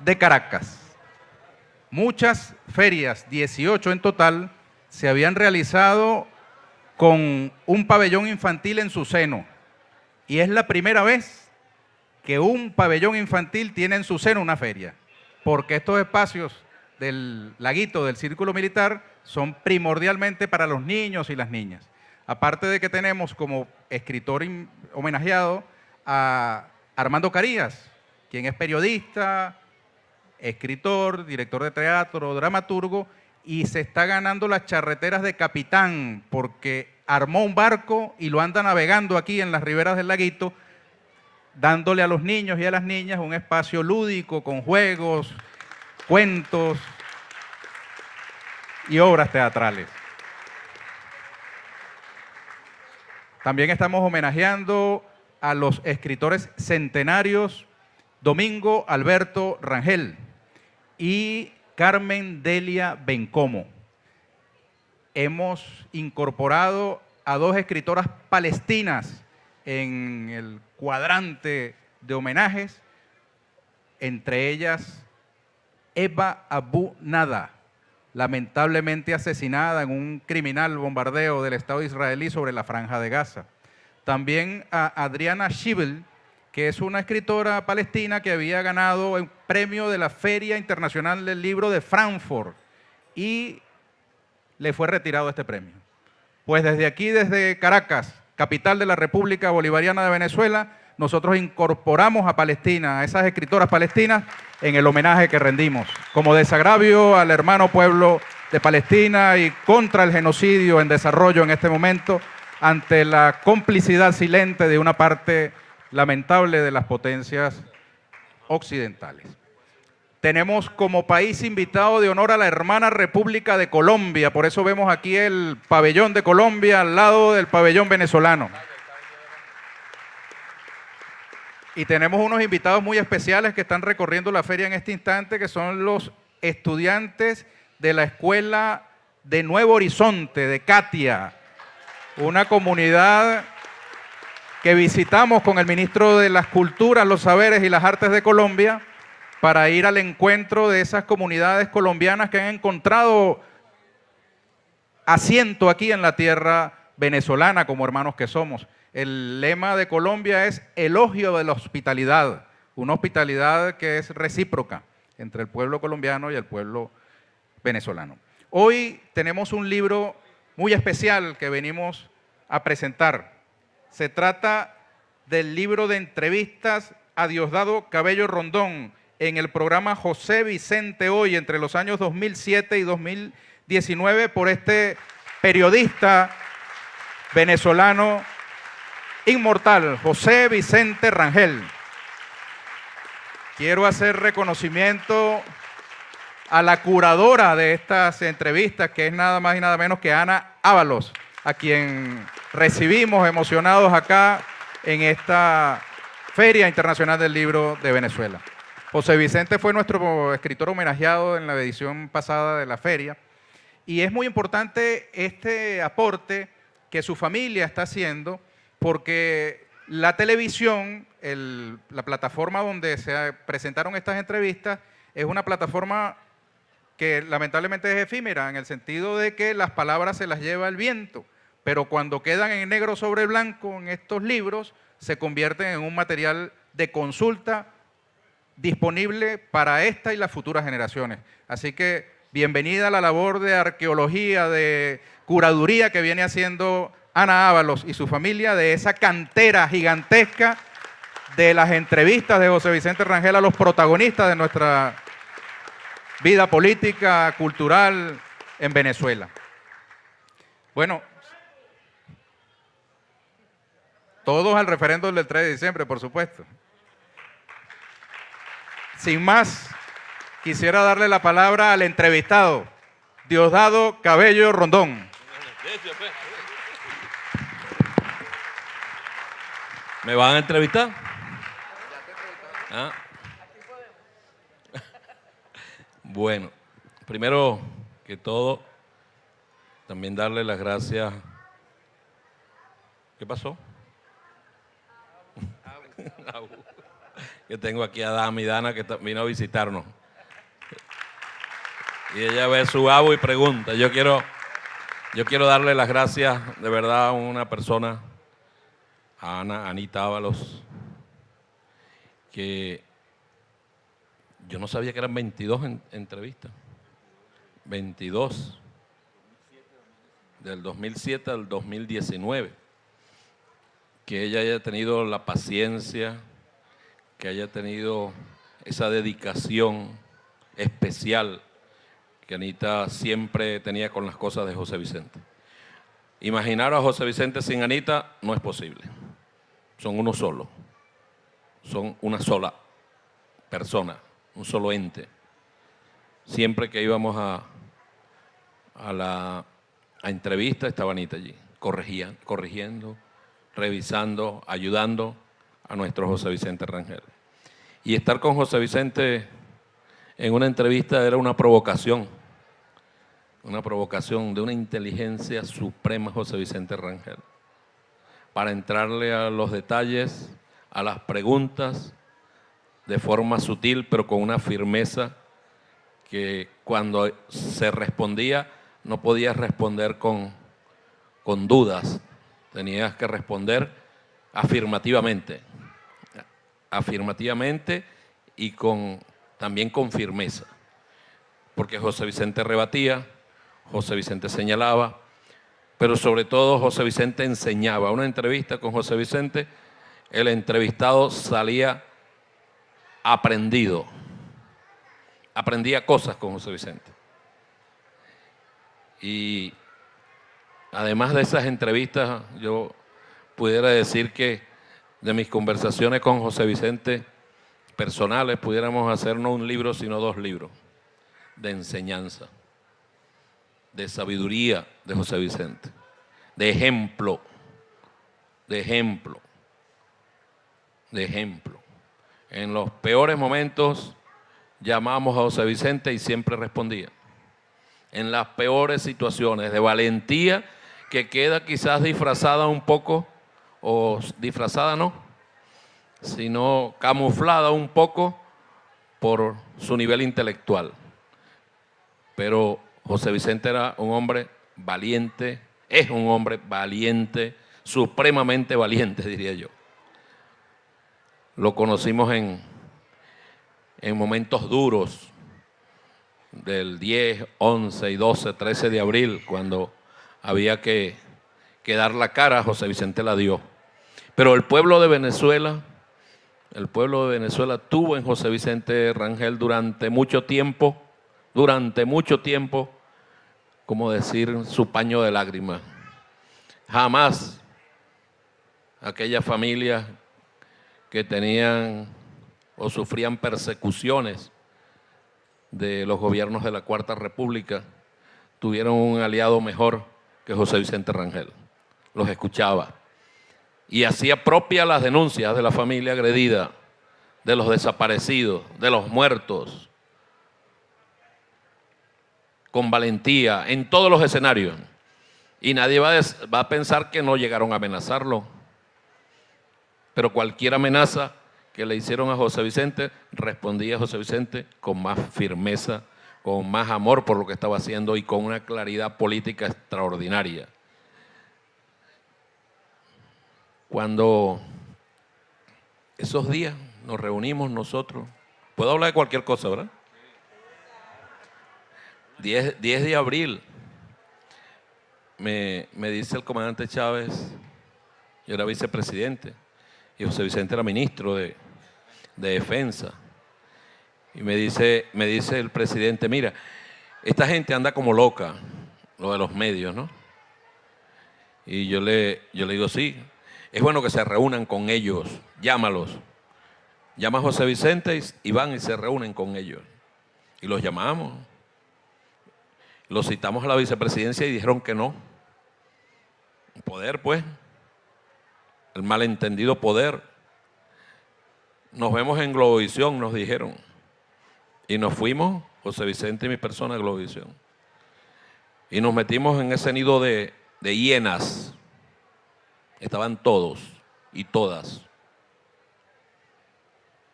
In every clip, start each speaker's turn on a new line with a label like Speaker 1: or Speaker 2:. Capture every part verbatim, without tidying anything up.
Speaker 1: de Caracas. Muchas ferias, dieciocho en total, se habían realizado con un pabellón infantil en su seno. Y es la primera vez que un pabellón infantil tiene en su seno una feria, porque estos espacios del laguito del Círculo Militar son primordialmente para los niños y las niñas. Aparte de que tenemos como escritor homenajeado a Armando Carías, quien es periodista, escritor, director de teatro, dramaturgo, y se está ganando las charreteras de capitán porque armó un barco y lo anda navegando aquí en las riberas del laguito, dándole a los niños y a las niñas un espacio lúdico con juegos, cuentos y obras teatrales. También estamos homenajeando a los escritores centenarios Domingo Alberto Rangel y Carmen Delia Bencomo. Hemos incorporado a dos escritoras palestinas en el cuadrante de homenajes, entre ellas Eva Abu Nada, lamentablemente asesinada en un criminal bombardeo del Estado israelí sobre la Franja de Gaza. También a Adriana Schiebel, que es una escritora palestina que había ganado el premio de la Feria Internacional del Libro de Frankfurt y le fue retirado este premio. Pues desde aquí, desde Caracas, capital de la República Bolivariana de Venezuela, nosotros incorporamos a Palestina, a esas escritoras palestinas, en el homenaje que rendimos, como desagravio al hermano pueblo de Palestina y contra el genocidio en desarrollo en este momento, ante la complicidad silente de una parte lamentable de las potencias occidentales. Tenemos como país invitado de honor a la hermana República de Colombia, por eso vemos aquí el pabellón de Colombia al lado del pabellón venezolano. Y tenemos unos invitados muy especiales que están recorriendo la feria en este instante, que son los estudiantes de la Escuela de Nuevo Horizonte, de Catia, una comunidad que visitamos con el ministro de las Culturas, los Saberes y las Artes de Colombia para ir al encuentro de esas comunidades colombianas que han encontrado asiento aquí en la tierra venezolana como hermanos que somos. El lema de Colombia es elogio de la hospitalidad, una hospitalidad que es recíproca entre el pueblo colombiano y el pueblo venezolano. Hoy tenemos un libro muy especial que venimos a presentar. Se trata del libro de entrevistas a Diosdado Cabello Rondón en el programa José Vicente Hoy entre los años dos mil siete y dos mil diecinueve por este periodista venezolano inmortal, José Vicente Rangel. Quiero hacer reconocimiento a la curadora de estas entrevistas, que es nada más y nada menos que Ana Ábalos, a quien recibimos emocionados acá en esta Feria Internacional del Libro de Venezuela. José Vicente fue nuestro escritor homenajeado en la edición pasada de la feria y es muy importante este aporte que su familia está haciendo porque la televisión, el, la plataforma donde se presentaron estas entrevistas, es una plataforma que lamentablemente es efímera en el sentido de que las palabras se las lleva el viento, pero cuando quedan en negro sobre blanco en estos libros, se convierten en un material de consulta disponible para esta y las futuras generaciones. Así que bienvenida a la labor de arqueología, de curaduría que viene haciendo Ana Ábalos y su familia de esa cantera gigantesca de las entrevistas de José Vicente Rangel a los protagonistas de nuestra vida política, cultural en Venezuela. Bueno, todos al referéndum del tres de diciembre, por supuesto. Sin más, quisiera darle la palabra al entrevistado, Diosdado Cabello Rondón.
Speaker 2: ¿Me van a entrevistar? ¿Ah? Bueno, primero que todo, también darle las gracias. ¿Qué pasó? que tengo aquí a Dama y Dana, que vino a visitarnos. Y ella ve su abo y pregunta. Yo quiero, yo quiero darle las gracias de verdad a una persona, a Ana, Anita Ábalos, que yo no sabía que eran veintidós en, entrevistas. veintidós. Del dos mil siete al dos mil diecinueve. Que ella haya tenido la paciencia, que haya tenido esa dedicación especial que Anita siempre tenía con las cosas de José Vicente. Imaginar a José Vicente sin Anita no es posible. Son uno solo. Son una sola persona, un solo ente. Siempre que íbamos a, a la a entrevista estaba Anita allí, corregía, corrigiendo, revisando, ayudando a nuestro José Vicente Rangel. Y estar con José Vicente en una entrevista era una provocación, una provocación de una inteligencia suprema José Vicente Rangel, para entrarle a los detalles, a las preguntas, de forma sutil, pero con una firmeza que cuando se respondía, no podías responder con, con dudas, tenías que responder afirmativamente, afirmativamente y con, también con firmeza, porque José Vicente rebatía, José Vicente señalaba, pero sobre todo José Vicente enseñaba. Una entrevista con José Vicente, el entrevistado salía aprendido, aprendía cosas con José Vicente. Y además de esas entrevistas, yo pudiera decir que de mis conversaciones con José Vicente personales, pudiéramos hacer no un libro, sino dos libros de enseñanza, de sabiduría de José Vicente, de ejemplo, de ejemplo, de ejemplo. En los peores momentos llamamos a José Vicente y siempre respondía. En las peores situaciones de valentía, que queda quizás disfrazada un poco, o disfrazada no, sino camuflada un poco por su nivel intelectual. Pero José Vicente era un hombre valiente, es un hombre valiente, supremamente valiente, diría yo. Lo conocimos en, en momentos duros del diez, once y doce, trece de abril, cuando había que, que dar la cara, José Vicente la dio. Pero el pueblo de Venezuela, el pueblo de Venezuela tuvo en José Vicente Rangel durante mucho tiempo, durante mucho tiempo, como decir, su paño de lágrimas. Jamás aquellas familias que tenían o sufrían persecuciones de los gobiernos de la Cuarta República tuvieron un aliado mejor que José Vicente Rangel. Los escuchaba y hacía propia las denuncias de la familia agredida, de los desaparecidos, de los muertos, con valentía, en todos los escenarios. Y nadie va a, va a pensar que no llegaron a amenazarlo. Pero cualquier amenaza que le hicieron a José Vicente, respondía José Vicente con más firmeza, con más amor por lo que estaba haciendo y con una claridad política extraordinaria. Cuando esos días nos reunimos nosotros, puedo hablar de cualquier cosa, ¿verdad? diez de abril, me, me dice el comandante Chávez, yo era vicepresidente, y José Vicente era ministro de, de Defensa, y me dice, me dice el presidente, mira, esta gente anda como loca, lo de los medios, ¿no? Y yo le, yo le digo, sí, es bueno que se reúnan con ellos, llámalos. Llama a José Vicente y van y se reúnen con ellos. Y los llamamos. Los citamos a la vicepresidencia y dijeron que no. Poder, pues. El malentendido poder. Nos vemos en Globovisión, nos dijeron. Y nos fuimos, José Vicente y mi persona, a Globovisión. Y nos metimos en ese nido de, de hienas. Estaban todos y todas.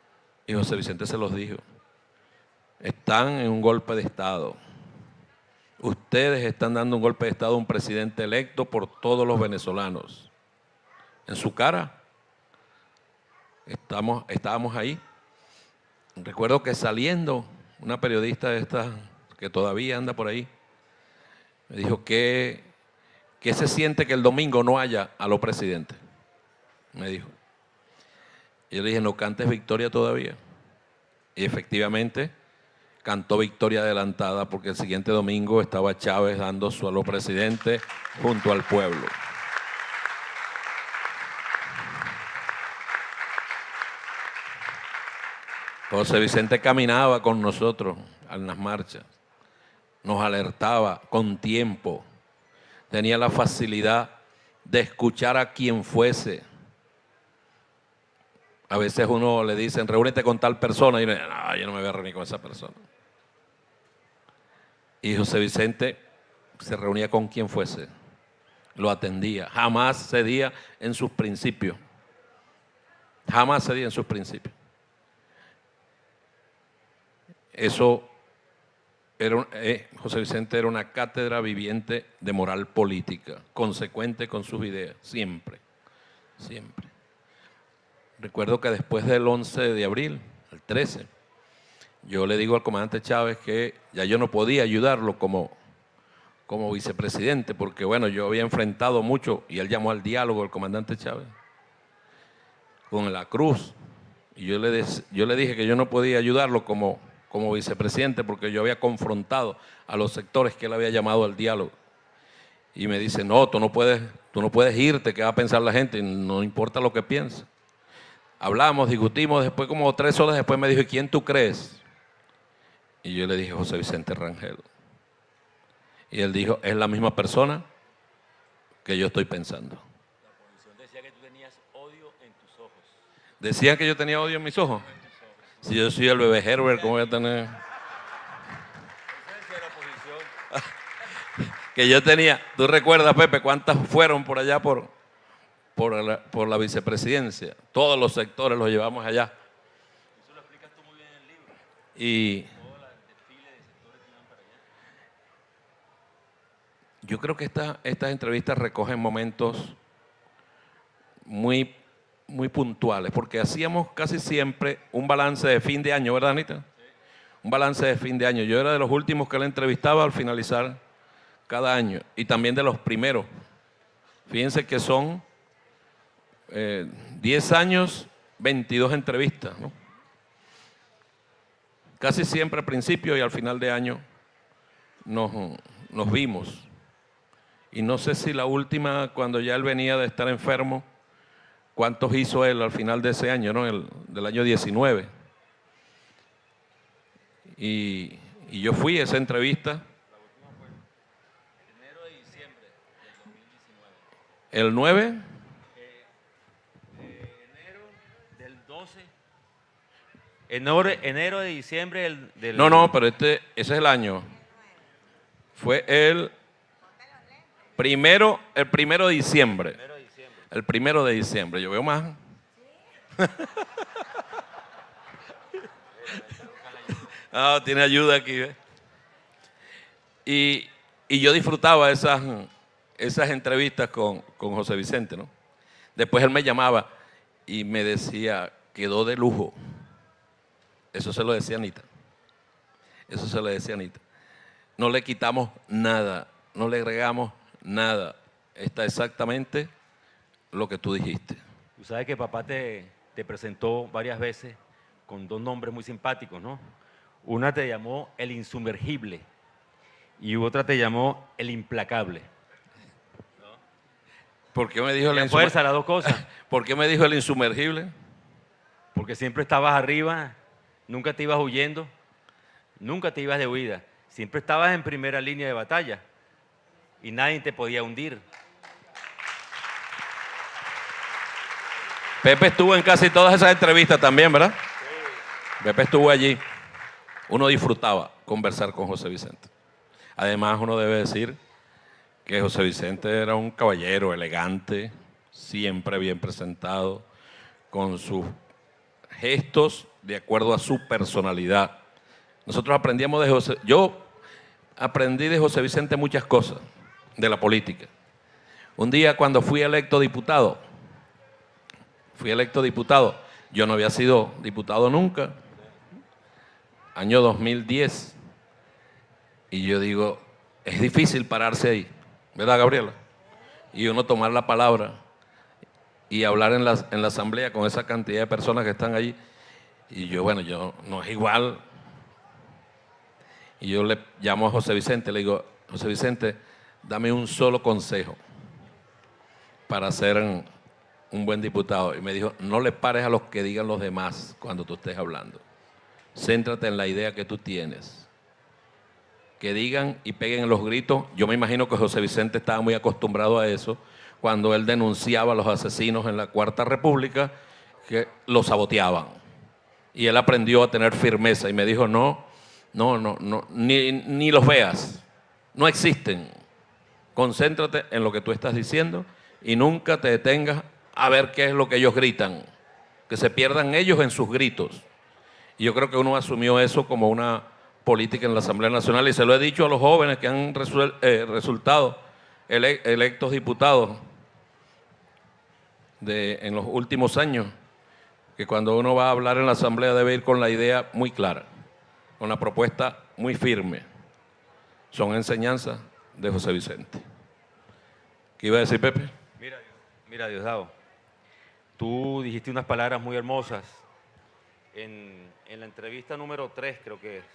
Speaker 2: Y José Vicente se los dijo, están en un golpe de Estado. Ustedes están dando un golpe de Estado a un presidente electo por todos los venezolanos. En su cara, estamos, estábamos ahí. Recuerdo que saliendo, una periodista de estas que todavía anda por ahí, me dijo que, que se siente que el domingo no haya a los presidentes. Me dijo. Y yo le dije, no cantes victoria todavía. Y efectivamente cantó victoria adelantada porque el siguiente domingo estaba Chávez dando su aló presidente junto al pueblo. José Vicente caminaba con nosotros en las marchas, nos alertaba con tiempo, tenía la facilidad de escuchar a quien fuese. A veces uno le dicen, reúnete con tal persona, y uno dice, no, yo no me voy a reunir con esa persona. Y José Vicente se reunía con quien fuese, lo atendía, jamás cedía en sus principios, jamás cedía en sus principios. Eso, era, eh, José Vicente era una cátedra viviente de moral política, consecuente con sus ideas, siempre, siempre. Recuerdo que después del once de abril, el trece, yo le digo al comandante Chávez que ya yo no podía ayudarlo como, como vicepresidente, porque bueno, yo había enfrentado mucho, y él llamó al diálogo, el comandante Chávez, con la Cruz, y yo le, yo le dije que yo no podía ayudarlo como, como vicepresidente, porque yo había confrontado a los sectores que él había llamado al diálogo. Y me dice, no, tú no puedes, tú no puedes irte, ¿qué va a pensar la gente? No importa lo que piense. Hablamos, discutimos, después como tres horas después me dijo, ¿y quién tú crees? Y yo le dije, José Vicente Rangel. Y él dijo, es la misma persona que yo estoy pensando.
Speaker 3: La oposición decía que tú tenías odio en tus ojos.
Speaker 2: ¿Decían que yo tenía odio en mis ojos? Si yo soy el bebé Herbert, ¿cómo voy a tener?
Speaker 3: Eso decía la oposición.
Speaker 2: Que yo tenía, ¿tú recuerdas, Pepe, cuántas fueron por allá por, por, la, por la vicepresidencia? Todos los sectores los llevamos allá.
Speaker 3: Eso lo explicas tú muy bien en el libro.
Speaker 2: Y
Speaker 3: Todo el desfile de sectores que iban para allá.
Speaker 2: yo creo que esta, estas entrevistas recogen momentos muy, muy puntuales, porque hacíamos casi siempre un balance de fin de año, ¿verdad, Anita? Sí. Un balance de fin de año. Yo era de los últimos que la entrevistaba al finalizar cada año, y también de los primeros. Fíjense que son eh, diez años, veintidós entrevistas, ¿no? Casi siempre al principio y al final de año nos, nos vimos. Y no sé si la última, cuando ya él venía de estar enfermo, ¿cuántos hizo él al final de ese año, ¿no? El, del año diecinueve. Y, y yo fui a esa entrevista.
Speaker 3: Enero de diciembre del dos mil diecinueve.
Speaker 2: El nueve.
Speaker 3: Eh, eh, enero del doce. Enero, enero de diciembre del, del...
Speaker 2: No, no, pero este, ese es el año. Fue el primero, el primero de diciembre.
Speaker 3: Primero de diciembre.
Speaker 2: El primero de diciembre. Yo veo más. Ah, tiene ayuda aquí, ¿ves? Y, y yo disfrutaba esas, esas entrevistas con, con José Vicente, ¿no? Después él me llamaba y me decía, quedó de lujo. Eso se lo decía Anita. Eso se lo decía Anita. No le quitamos nada, no le agregamos nada. Está exactamente lo que tú dijiste.
Speaker 3: Tú sabes que papá te, te presentó varias veces con dos nombres muy simpáticos, ¿no? Una te llamó el insumergible y otra te llamó el implacable.
Speaker 2: ¿Por qué me dijo el
Speaker 3: La fuerza,
Speaker 2: insumergible?
Speaker 3: las dos cosas.
Speaker 2: ¿Por qué me dijo el insumergible?
Speaker 3: Porque siempre estabas arriba, nunca te ibas huyendo, nunca te ibas de huida. Siempre estabas en primera línea de batalla y nadie te podía hundir.
Speaker 2: Pepe estuvo en casi todas esas entrevistas también, ¿verdad? Sí. Pepe estuvo allí. Uno disfrutaba conversar con José Vicente. Además, uno debe decir que José Vicente era un caballero elegante, siempre bien presentado, con sus gestos de acuerdo a su personalidad. Nosotros aprendíamos de José, yo aprendí de José Vicente muchas cosas de la política. Un día cuando fui electo diputado, fui electo diputado, yo no había sido diputado nunca, año dos mil diez, y yo digo, es difícil pararse ahí, ¿verdad, Gabriela? Y uno tomar la palabra y hablar en la, en la asamblea con esa cantidad de personas que están allí. Y yo, bueno, yo no es igual. Y yo le llamo a José Vicente, le digo, José Vicente, dame un solo consejo para ser un, un buen diputado. Y me dijo, no le pares a los que digan los demás cuando tú estés hablando. Céntrate en la idea que tú tienes. Que digan y peguen los gritos. Yo me imagino que José Vicente estaba muy acostumbrado a eso cuando él denunciaba a los asesinos en la Cuarta República, que los saboteaban. Y él aprendió a tener firmeza y me dijo, no, no, no, no ni, ni los veas, no existen. Concéntrate en lo que tú estás diciendo y nunca te detengas a ver qué es lo que ellos gritan, que se pierdan ellos en sus gritos. Y yo creo que uno asumió eso como una política en la Asamblea Nacional y se lo he dicho a los jóvenes que han resuel, eh, resultado ele, electos diputados de, en los últimos años, que cuando uno va a hablar en la Asamblea debe ir con la idea muy clara, con la propuesta muy firme. Son enseñanzas de José Vicente. ¿Qué iba a decir, Pepe?
Speaker 3: Mira, mira, Diosdado, tú dijiste unas palabras muy hermosas en, en la entrevista número tres, creo que es,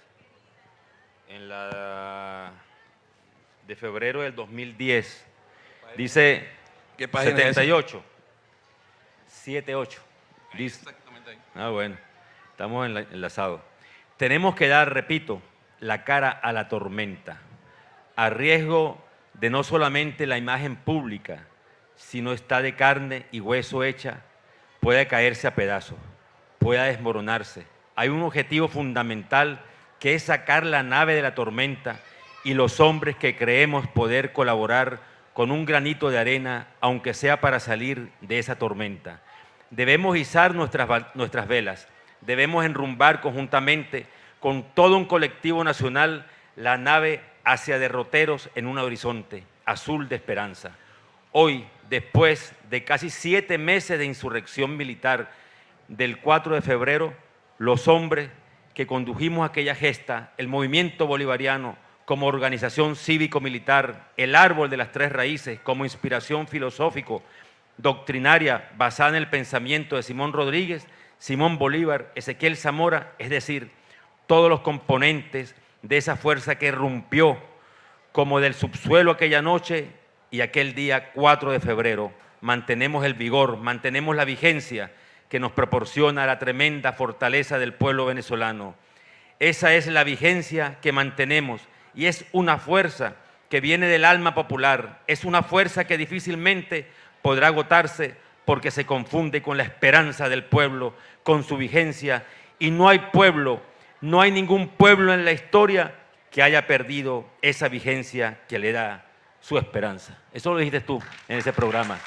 Speaker 3: en la de febrero del dos mil diez. Dice
Speaker 2: ¿Qué página
Speaker 3: setenta y ocho.
Speaker 2: es
Speaker 3: setenta y ocho. Dice,
Speaker 2: exactamente ahí.
Speaker 3: Ah, bueno, estamos enlazados. Tenemos que dar, repito, la cara a la tormenta, a riesgo de no solamente la imagen pública, sino está de carne y hueso hecha, pueda caerse a pedazos, pueda desmoronarse. Hay un objetivo fundamental que es sacar la nave de la tormenta y los hombres que creemos poder colaborar con un granito de arena, aunque sea para salir de esa tormenta. Debemos izar nuestras, nuestras velas, debemos enrumbar conjuntamente con todo un colectivo nacional la nave hacia derroteros en un horizonte azul de esperanza. Hoy, después de casi siete meses de insurrección militar del cuatro de febrero, los hombres que condujimos aquella gesta, el movimiento bolivariano como organización cívico-militar, el árbol de las tres raíces como inspiración filosófico, doctrinaria basada en el pensamiento de Simón Rodríguez, Simón Bolívar, Ezequiel Zamora, es decir, todos los componentes de esa fuerza que irrumpió como del subsuelo aquella noche y aquel día cuatro de febrero, mantenemos el vigor, mantenemos la vigencia que nos proporciona la tremenda fortaleza del pueblo venezolano. Esa es la vigencia que mantenemos y es una fuerza que viene del alma popular, es una fuerza que difícilmente podrá agotarse porque se confunde con la esperanza del pueblo, con su vigencia, y no hay pueblo, no hay ningún pueblo en la historia que haya perdido esa vigencia que le da su esperanza. Eso lo dijiste tú en ese programa.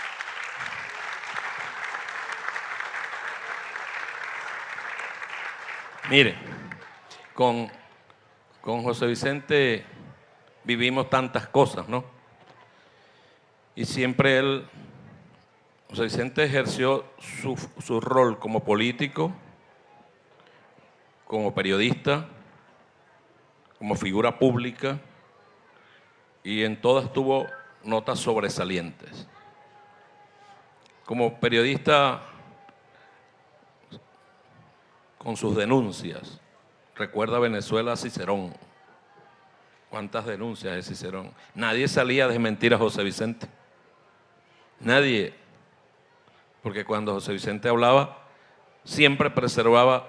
Speaker 2: Mire, con, con José Vicente vivimos tantas cosas, ¿no? Y siempre él, José Vicente ejerció su, su rol como político, como periodista, como figura pública, y en todas tuvo notas sobresalientes. Como periodista, con sus denuncias, recuerda Venezuela a Cicerón. ¿Cuántas denuncias de Cicerón? Nadie salía a desmentir a José Vicente. Nadie. Porque cuando José Vicente hablaba, siempre preservaba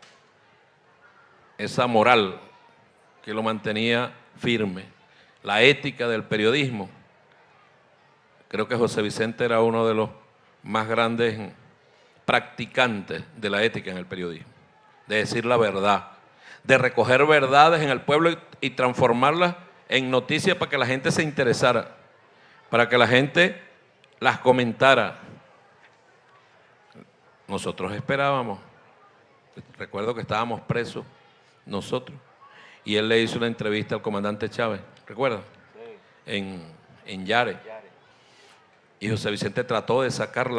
Speaker 2: esa moral que lo mantenía firme, la ética del periodismo. Creo que José Vicente era uno de los más grandes practicantes de la ética en el periodismo, de decir la verdad, de recoger verdades en el pueblo y, y transformarlas en noticias para que la gente se interesara, para que la gente las comentara. Nosotros esperábamos recuerdo que estábamos presos nosotros, y él le hizo una entrevista al comandante Chávez, ¿recuerda? Sí. En, en Yare. Y José Vicente trató de sacarla,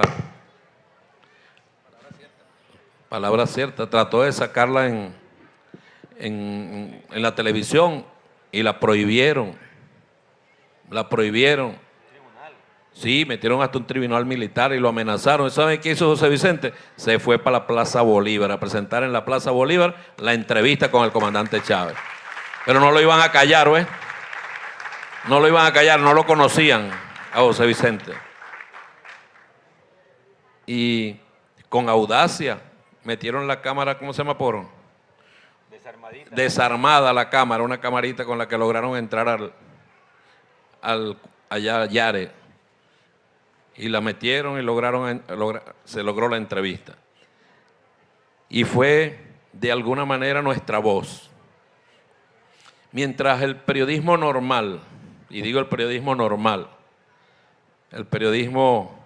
Speaker 2: palabra cierta, trató de sacarla en, en, en la televisión y la prohibieron, la prohibieron. Sí, metieron hasta un tribunal militar y lo amenazaron. ¿Saben qué hizo José Vicente? Se fue para la Plaza Bolívar a presentar en la Plaza Bolívar la entrevista con el comandante Chávez. Pero no lo iban a callar, ¿ves? No lo iban a callar, no lo conocían a José Vicente. Y con audacia metieron la cámara, ¿cómo se llama, Poro? Desarmadita. Desarmada la cámara, una camarita con la que lograron entrar al, al allá a Yare. Y la metieron y lograron, logra, se logró la entrevista. Y fue, de alguna manera, nuestra voz. Mientras el periodismo normal, y digo el periodismo normal, el periodismo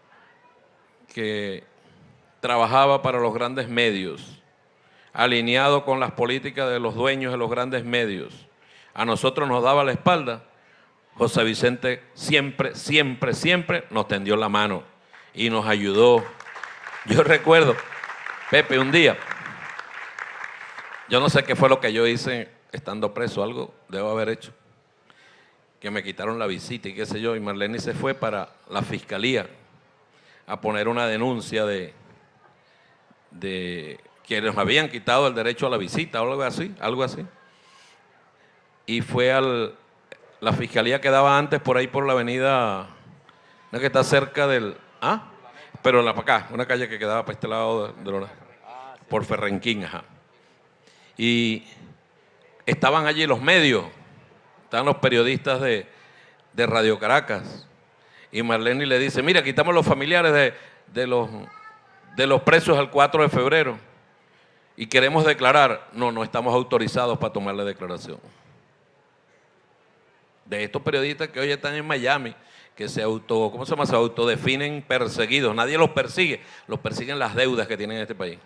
Speaker 2: que trabajaba para los grandes medios, alineado con las políticas de los dueños de los grandes medios, a nosotros nos daba la espalda, José Vicente siempre, siempre, siempre nos tendió la mano y nos ayudó. Yo recuerdo, Pepe, un día, yo no sé qué fue lo que yo hice estando preso, algo debo haber hecho, que me quitaron la visita y qué sé yo, y Marlene se fue para la fiscalía a poner una denuncia de, de que nos habían quitado el derecho a la visita o algo así, algo así. Y fue al... La fiscalía quedaba antes por ahí por la avenida, una que está cerca del... ¿Ah? Pero la para acá, una calle que quedaba para este lado de, de los, por Ferrenquín, ajá. Y estaban allí los medios, estaban los periodistas de, de Radio Caracas. Y Marlene le dice, mira, quitamos los familiares de, de, los, de los presos el cuatro de febrero y queremos declarar. No, no estamos autorizados para tomar la declaración. De estos periodistas que hoy están en Miami, que se auto, ¿cómo se llama? Se autodefinen perseguidos. Nadie los persigue, los persiguen las deudas que tienen en este país.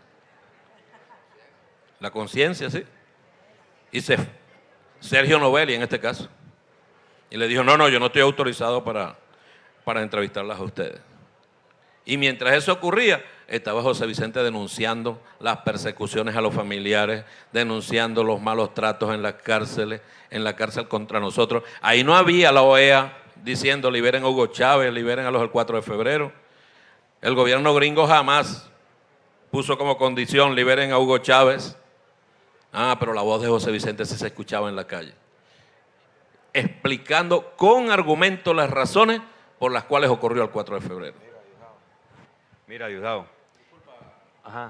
Speaker 2: La conciencia, sí. Y se, Sergio Novelli en este caso. Y le dijo, no, no, yo no estoy autorizado para, para entrevistarlas a ustedes. Y mientras eso ocurría, estaba José Vicente denunciando las persecuciones a los familiares, denunciando los malos tratos en las cárceles, en la cárcel contra nosotros. Ahí no había la O E A diciendo liberen a Hugo Chávez, liberen a los del cuatro de febrero. El gobierno gringo jamás puso como condición liberen a Hugo Chávez. Ah, pero la voz de José Vicente sí se escuchaba en la calle, explicando con argumentos las razones por las cuales ocurrió el cuatro de febrero.
Speaker 3: Mira, Diosdado. Ajá.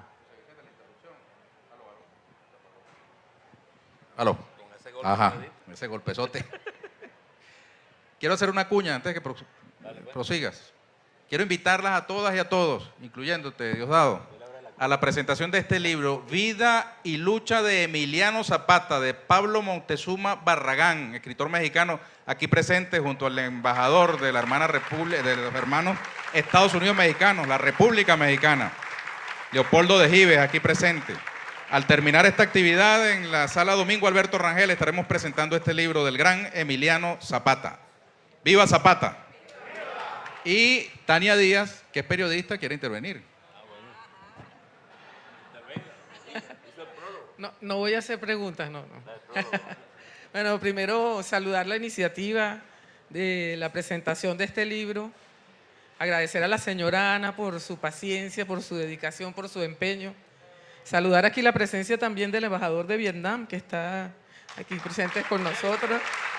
Speaker 1: Aló. Ajá, ese golpezote. Quiero hacer una cuña antes de que prosigas. Quiero invitarlas a todas y a todos, incluyéndote, Diosdado, a la presentación de este libro, Vida y Lucha de Emiliano Zapata, de Pablo Montezuma Barragán, escritor mexicano, aquí presente junto al embajador de la hermana República, de los hermanos Estados Unidos Mexicanos, la República Mexicana, Leopoldo de Gives, aquí presente. Al terminar esta actividad en la sala Domingo Alberto Rangel estaremos presentando este libro del gran Emiliano Zapata. ¡Viva Zapata! Y Tania Díaz, que es periodista, quiere intervenir.
Speaker 4: No, no voy a hacer preguntas, no, no. Bueno, primero saludar la iniciativa de la presentación de este libro, agradecer a la señora Ana por su paciencia, por su dedicación, por su empeño. Saludar aquí la presencia también del embajador de Vietnam, que está aquí presente con nosotros.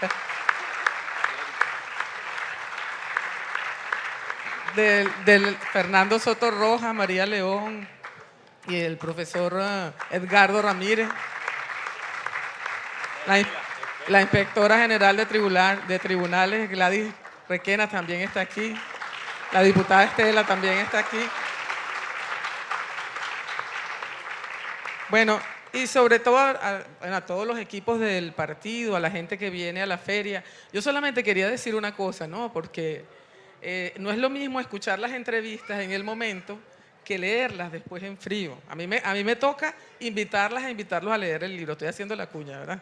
Speaker 4: Del, del Fernando Soto Rojas, María León y el profesor uh, Edgardo Ramírez. La, la inspectora general de, tribunal, de tribunales, Gladys Requena, también está aquí. La diputada Estela también está aquí. Bueno, y sobre todo a, a, a todos los equipos del partido, a la gente que viene a la feria. Yo solamente quería decir una cosa, ¿no? Porque eh, no es lo mismo escuchar las entrevistas en el momento que leerlas después en frío. A mí me, a mí me toca invitarlas a invitarlos a leer el libro. Estoy haciendo la cuña, ¿verdad?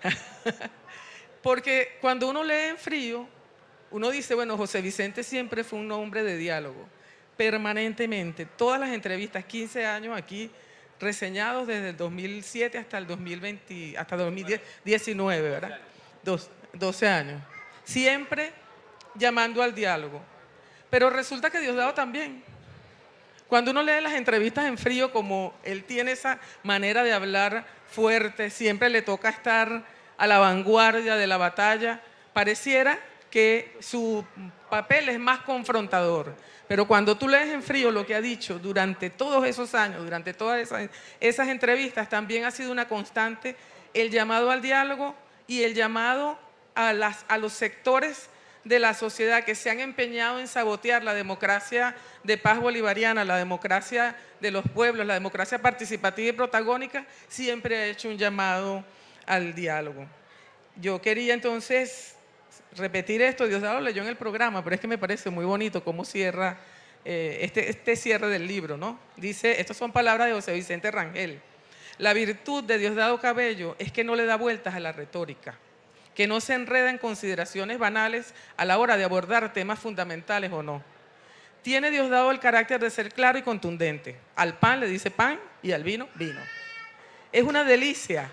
Speaker 4: Porque cuando uno lee en frío, uno dice, bueno, José Vicente siempre fue un hombre de diálogo, permanentemente. Todas las entrevistas, quince años aquí, reseñados desde el dos mil siete hasta el dos mil veinte, hasta dos mil diecinueve, ¿verdad? Dos, doce años. Siempre llamando al diálogo. Pero resulta que Diosdado también. Cuando uno lee las entrevistas en frío, como él tiene esa manera de hablar fuerte, siempre le toca estar a la vanguardia de la batalla, pareciera que su papel es más confrontador. Pero cuando tú lees en frío lo que ha dicho durante todos esos años, durante todas esas, esas entrevistas, también ha sido una constante el llamado al diálogo y el llamado a, las, a los sectores de la sociedad que se han empeñado en sabotear la democracia de paz bolivariana, la democracia de los pueblos, la democracia participativa y protagónica, siempre ha hecho un llamado al diálogo. Yo quería entonces repetir esto, Diosdado lo leyó en el programa, pero es que me parece muy bonito cómo cierra eh, este, este cierre del libro, ¿no? Dice, estas son palabras de José Vicente Rangel: la virtud de Diosdado Cabello es que no le da vueltas a la retórica, que no se enreda en consideraciones banales a la hora de abordar temas fundamentales o no. Tiene Diosdado el carácter de ser claro y contundente. Al pan le dice pan y al vino, vino. Es una delicia.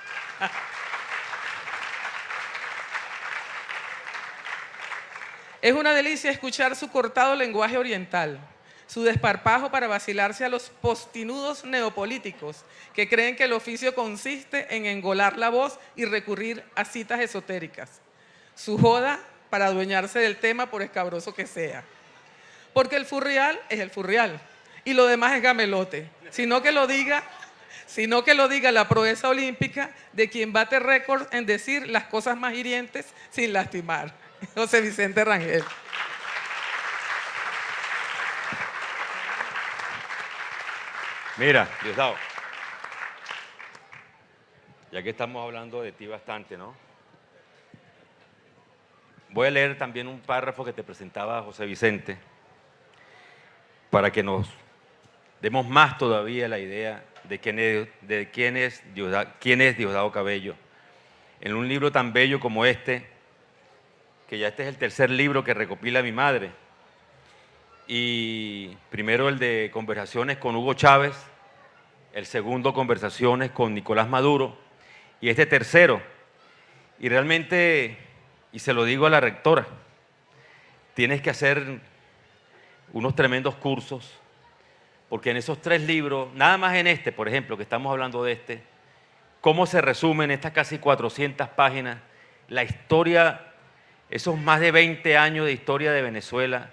Speaker 4: Es una delicia escuchar su cortado lenguaje oriental, su desparpajo para vacilarse a los postinudos neopolíticos que creen que el oficio consiste en engolar la voz y recurrir a citas esotéricas. Su joda para adueñarse del tema por escabroso que sea. Porque el furrial es el furrial y lo demás es gamelote. Sino que lo diga, sino que lo diga la proeza olímpica de quien bate récord en decir las cosas más hirientes sin lastimar. José Vicente Rangel.
Speaker 3: Mira, Diosdado, ya que estamos hablando de ti bastante, ¿no? Voy a leer también un párrafo que te presentaba José Vicente para que nos demos más todavía la idea de quién es, de quién es Diosdado, quién es Diosdado Cabello. En un libro tan bello como este, que ya este es el tercer libro que recopila mi madre, y primero el de Conversaciones con Hugo Chávez, el segundo Conversaciones con Nicolás Maduro, y este tercero. Y realmente, y se lo digo a la rectora, tienes que hacer unos tremendos cursos, porque en esos tres libros, nada más en este, por ejemplo, que estamos hablando de este, cómo se resume en estas casi cuatrocientas páginas la historia, esos más de veinte años de historia de Venezuela,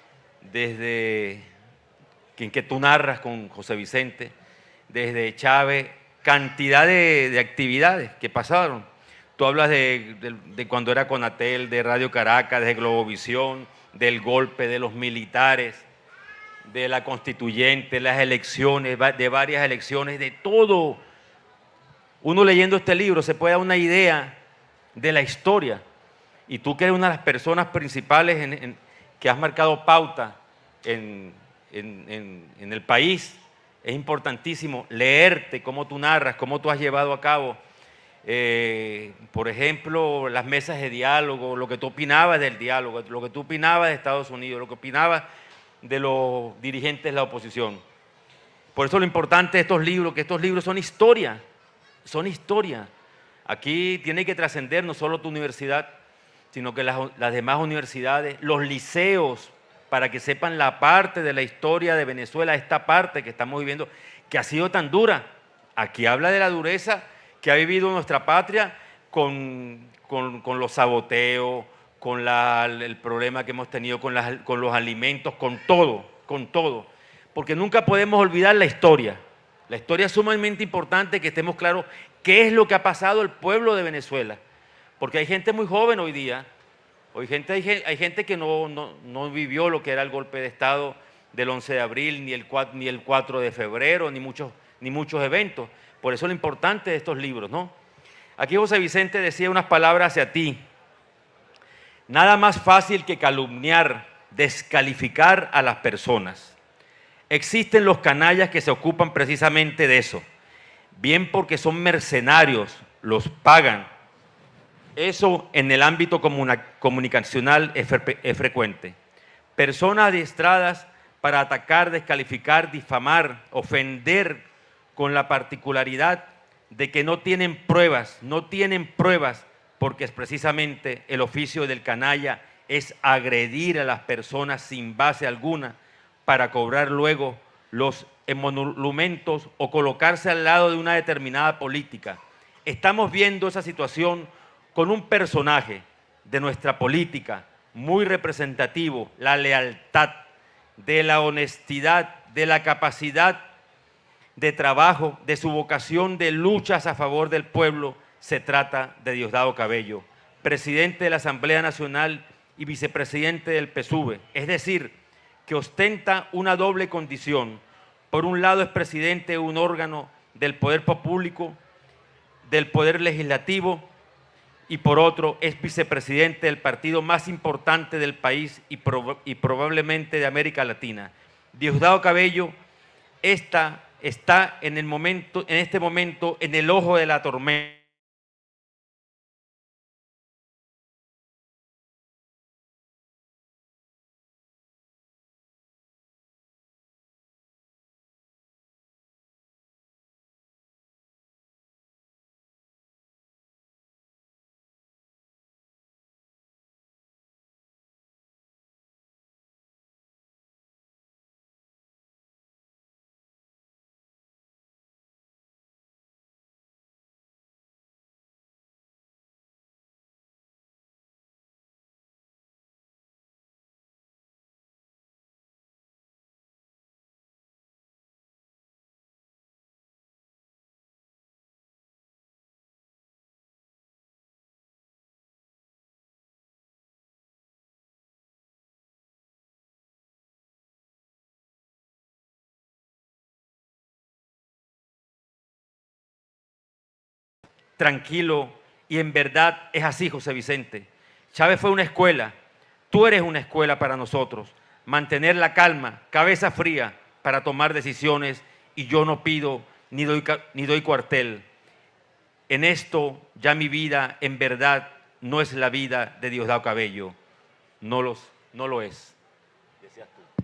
Speaker 3: desde quien que tú narras con José Vicente, desde Chávez, cantidad de, de actividades que pasaron. Tú hablas de, de, de cuando era Conatel, de Radio Caracas, de Globovisión, del golpe de los militares, de la constituyente, las elecciones, de varias elecciones, de todo. Uno leyendo este libro se puede dar una idea de la historia. Y tú que eres una de las personas principales en, en, que has marcado pauta en, en, en, en el país, es importantísimo leerte cómo tú narras, cómo tú has llevado a cabo, eh, por ejemplo, las mesas de diálogo, lo que tú opinabas del diálogo, lo que tú opinabas de Estados Unidos, lo que opinabas de los dirigentes de la oposición. Por eso lo importante de estos libros, que estos libros son historia, son historia. Aquí tiene que trascender no solo tu universidad, sino que las, las demás universidades, los liceos, para que sepan la parte de la historia de Venezuela, esta parte que estamos viviendo, que ha sido tan dura. Aquí habla de la dureza que ha vivido nuestra patria con, con, con los saboteos, con la, el problema que hemos tenido con, las, con los alimentos, con todo, con todo. Porque nunca podemos olvidar la historia. La historia es sumamente importante que estemos claros qué es lo que ha pasado al pueblo de Venezuela. Porque hay gente muy joven hoy día, hoy gente, hay, hay gente que no, no, no vivió lo que era el golpe de Estado del once de abril, ni el, ni el cuatro de febrero, ni muchos, ni muchos eventos. Por eso lo importante de estos libros, ¿no? Aquí José Vicente decía unas palabras hacia ti. Nada más fácil que calumniar, descalificar a las personas. Existen los canallas que se ocupan precisamente de eso, bien porque son mercenarios, los pagan. Eso en el ámbito comunicacional es, fre es frecuente. Personas adiestradas para atacar, descalificar, difamar, ofender, con la particularidad de que no tienen pruebas, no tienen pruebas, porque es precisamente el oficio del canalla es agredir a las personas sin base alguna para cobrar luego los emolumentos o colocarse al lado de una determinada política. Estamos viendo esa situación con un personaje de nuestra política muy representativo, la lealtad, de la honestidad, de la capacidad de trabajo, de su vocación de luchas a favor del pueblo. Se trata de Diosdado Cabello, presidente de la Asamblea Nacional y vicepresidente del P S U V, es decir, que ostenta una doble condición. Por un lado es presidente de un órgano del poder público, del poder legislativo, y por otro es vicepresidente del partido más importante del país y, prob y probablemente de América Latina. Diosdado Cabello está, está en, el momento, en este momento en el ojo de la tormenta. Tranquilo, y en verdad es así, José Vicente. Chávez fue una escuela, tú eres una escuela para nosotros. Mantener la calma, cabeza fría para tomar decisiones, y yo no pido ni doy, ni doy cuartel. En esto ya mi vida en verdad no es la vida de Diosdado Cabello, no, los, no lo es. Decías tú.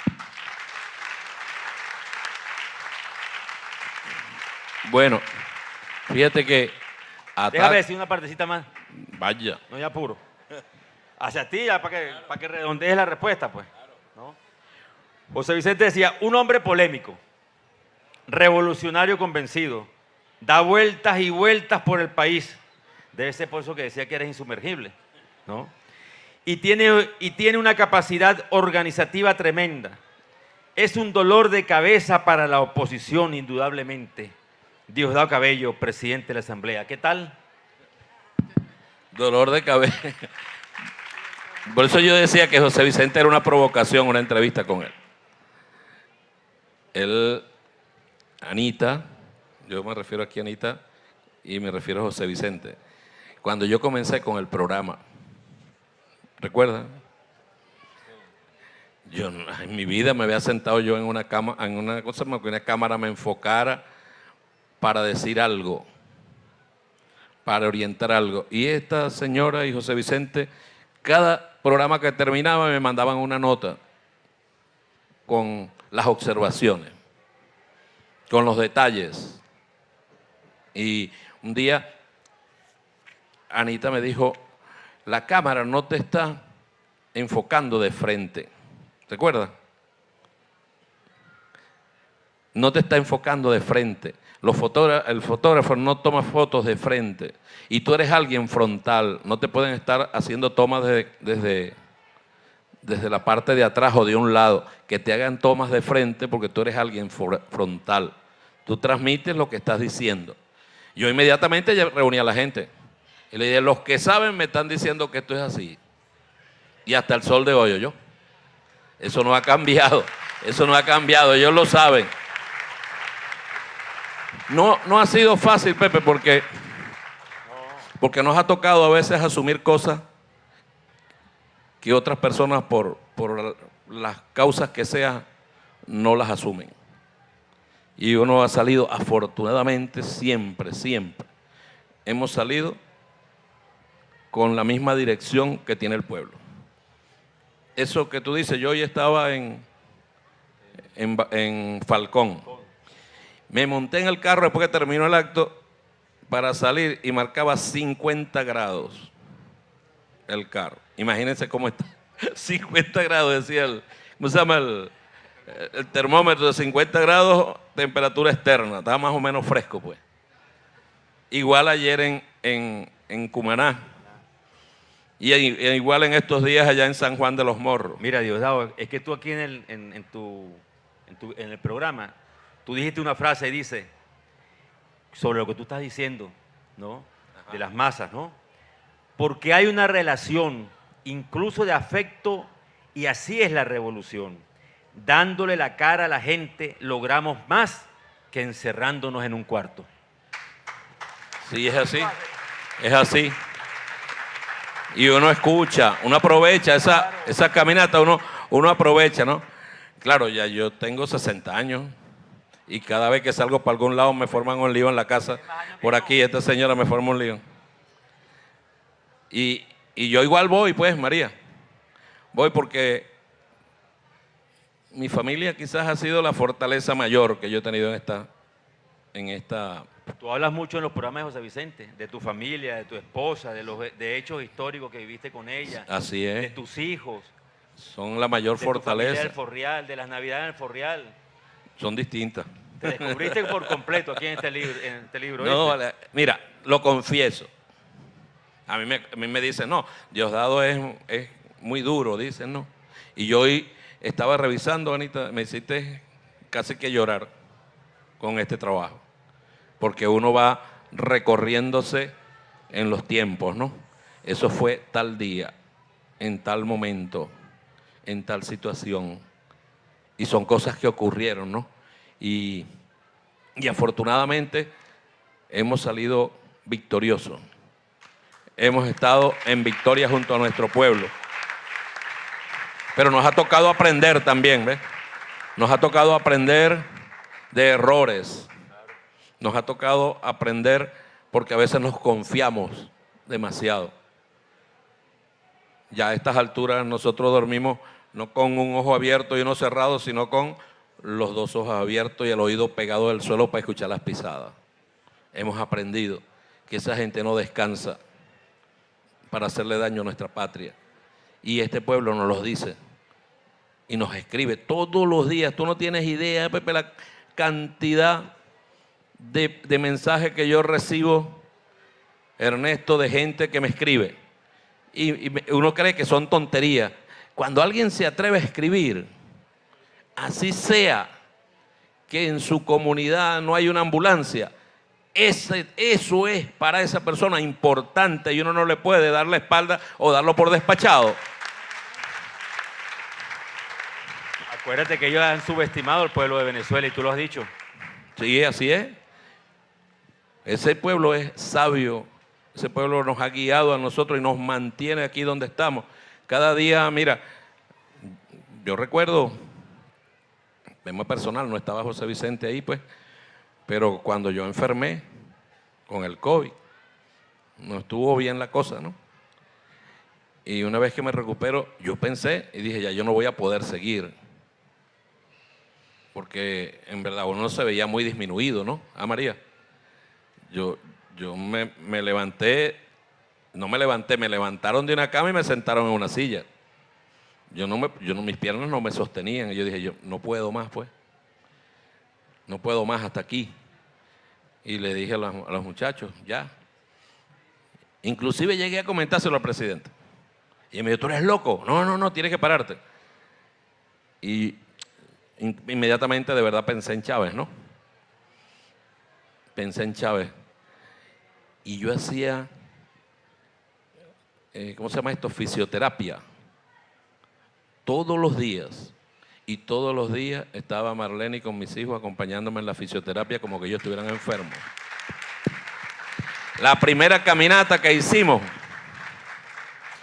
Speaker 2: Bueno, fíjate que
Speaker 3: déjame decir una partecita más.
Speaker 2: Vaya.
Speaker 3: No, ya apuro. Hacia ti, ya para que, claro, para que redondees la respuesta, pues. Claro. ¿No? José Vicente decía, un hombre polémico, revolucionario convencido, da vueltas y vueltas por el país. Debe ser por eso que decía que eres insumergible, ¿no? Y tiene, y tiene una capacidad organizativa tremenda. Es un dolor de cabeza para la oposición, indudablemente. Diosdado Cabello, presidente de la Asamblea. ¿Qué tal?
Speaker 2: Dolor de cabeza. Por eso yo decía que José Vicente era una provocación, una entrevista con él. Él, Anita, yo me refiero aquí a Anita y me refiero a José Vicente. Cuando yo comencé con el programa, ¿recuerdan? Yo en mi vida me había sentado yo en una cama, en una cosa, que una cámara me enfocara para decir algo, para orientar algo. Y esta señora y José Vicente, cada programa que terminaba me mandaban una nota con las observaciones, con los detalles. Y un día Anita me dijo, la cámara no te está enfocando de frente. ¿Recuerdas? No te está enfocando de frente. Los fotógrafos, el fotógrafo no toma fotos de frente y tú eres alguien frontal, no te pueden estar haciendo tomas de, desde, desde la parte de atrás o de un lado, que te hagan tomas de frente porque tú eres alguien frontal. Tú transmites lo que estás diciendo. Yo inmediatamente ya reuní a la gente y le dije, los que saben me están diciendo que esto es así. Y hasta el sol de hoy, yo. Eso no ha cambiado, eso no ha cambiado, ellos lo saben. No, no ha sido fácil, Pepe, porque, porque nos ha tocado a veces asumir cosas que otras personas por, por las causas que sean no las asumen. Y uno ha salido, afortunadamente, siempre, siempre, hemos salido con la misma dirección que tiene el pueblo. Eso que tú dices, yo hoy estaba en, en, en Falcón. Me monté en el carro después que terminó el acto para salir y marcaba cincuenta grados el carro. Imagínense cómo está. cincuenta grados, decía el, ¿cómo se llama el, el termómetro? De cincuenta grados, temperatura externa. Estaba más o menos fresco, pues. Igual ayer en, en, en Cumaná. Y igual en estos días allá en San Juan de los Morros.
Speaker 3: Mira, Diosdado, es que tú aquí en el, en, en tu, en, tu, en el programa, tú dijiste una frase y dice, sobre lo que tú estás diciendo, ¿no? Ajá. De las masas, ¿no? Porque hay una relación, incluso de afecto, y así es la revolución. Dándole la cara a la gente, logramos más que encerrándonos en un cuarto.
Speaker 2: Sí, es así, es así. Y uno escucha, uno aprovecha esa, esa caminata, uno, uno aprovecha, ¿no? Claro, ya yo tengo sesenta años y cada vez que salgo para algún lado me forman un lío en la casa. Por aquí esta señora me forma un lío. Y, y yo igual voy, pues, María. Voy porque mi familia quizás ha sido la fortaleza mayor que yo he tenido en esta... En esta
Speaker 3: Tú hablas mucho en los programas de José Vicente, de tu familia, de tu esposa, de los de hechos históricos que viviste con ella.
Speaker 2: Así es.
Speaker 3: De tus hijos.
Speaker 2: Son la mayor
Speaker 3: de
Speaker 2: fortaleza.
Speaker 3: Tu familia del Forreal, de las Navidades del Forreal.
Speaker 2: Son distintas.
Speaker 3: Te descubriste por completo aquí en este libro. En este libro
Speaker 2: no,
Speaker 3: ¿viste?
Speaker 2: Mira, lo confieso. A mí me, a mí me dicen, no, Diosdado es, es muy duro, dicen, no. Y yo hoy estaba revisando, Anita, me hiciste casi que llorar con este trabajo. Porque uno va recorriéndose en los tiempos, ¿no? Eso fue tal día, en tal momento, en tal situación. Y son cosas que ocurrieron, ¿no? Y, y afortunadamente hemos salido victoriosos. Hemos estado en victoria junto a nuestro pueblo. Pero nos ha tocado aprender también, ¿ves? Nos ha tocado aprender de errores. Nos ha tocado aprender porque a veces nos confiamos demasiado. Ya a estas alturas nosotros dormimos no con un ojo abierto y uno cerrado, sino con los dos ojos abiertos y el oído pegado del suelo para escuchar las pisadas. Hemos aprendido que esa gente no descansa para hacerle daño a nuestra patria. Y este pueblo nos lo dice y nos escribe todos los días. Tú no tienes idea, Pepe, la cantidad de, de mensajes que yo recibo, Ernesto, de gente que me escribe. Y, y uno cree que son tonterías. Cuando alguien se atreve a escribir, así sea que en su comunidad no hay una ambulancia, ese, eso es para esa persona importante y uno no le puede dar la espalda o darlo por despachado.
Speaker 3: Acuérdate que ellos han subestimado al pueblo de Venezuela y tú lo has dicho.
Speaker 2: Sí, así es. Ese pueblo es sabio. Ese pueblo nos ha guiado a nosotros y nos mantiene aquí donde estamos. Cada día, mira, yo recuerdo, tema personal, no estaba José Vicente ahí, pues, pero cuando yo enfermé con el COVID, no estuvo bien la cosa, ¿no? Y una vez que me recupero, yo pensé y dije, ya yo no voy a poder seguir. Porque en verdad uno se veía muy disminuido, ¿no? Ah, María. Yo, yo me, me levanté, no me levanté, me levantaron de una cama y me sentaron en una silla. Yo no me, yo no, mis piernas no me sostenían. Y yo dije, yo no puedo más, pues. No puedo más hasta aquí. Y le dije a los, a los muchachos, ya. Inclusive llegué a comentárselo al presidente. Y me dijo, ¿tú eres loco? No, no, no, tienes que pararte. Y inmediatamente de verdad pensé en Chávez, ¿no? Pensé en Chávez. Y yo hacía, eh, ¿cómo se llama esto? Fisioterapia. Todos los días. Y todos los días estaba Marlene con mis hijos acompañándome en la fisioterapia como que ellos estuvieran enfermos. La primera caminata que hicimos,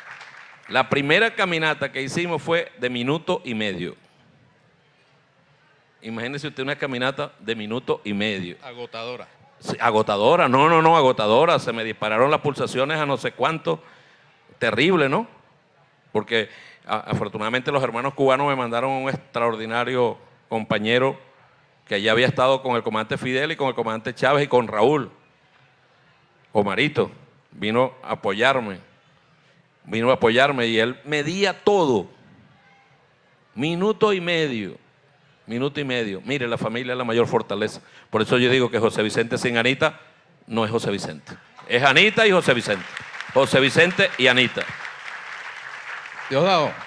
Speaker 2: la primera caminata que hicimos fue de minuto y medio. Imagínese usted una caminata de minuto y medio.
Speaker 1: Agotadora.
Speaker 2: Sí, agotadora, no, no, no, agotadora. Se me dispararon las pulsaciones a no sé cuánto. Terrible, ¿no? Porque a, afortunadamente los hermanos cubanos me mandaron un extraordinario compañero que ya había estado con el comandante Fidel y con el comandante Chávez y con Raúl. Omarito vino a apoyarme. Vino a apoyarme y él medía todo. Minuto y medio. Minuto y medio. Mire, la familia es la mayor fortaleza. Por eso yo digo que José Vicente sin Anita no es José Vicente. Es Anita y José Vicente. José Vicente y Anita.
Speaker 1: Diosdado,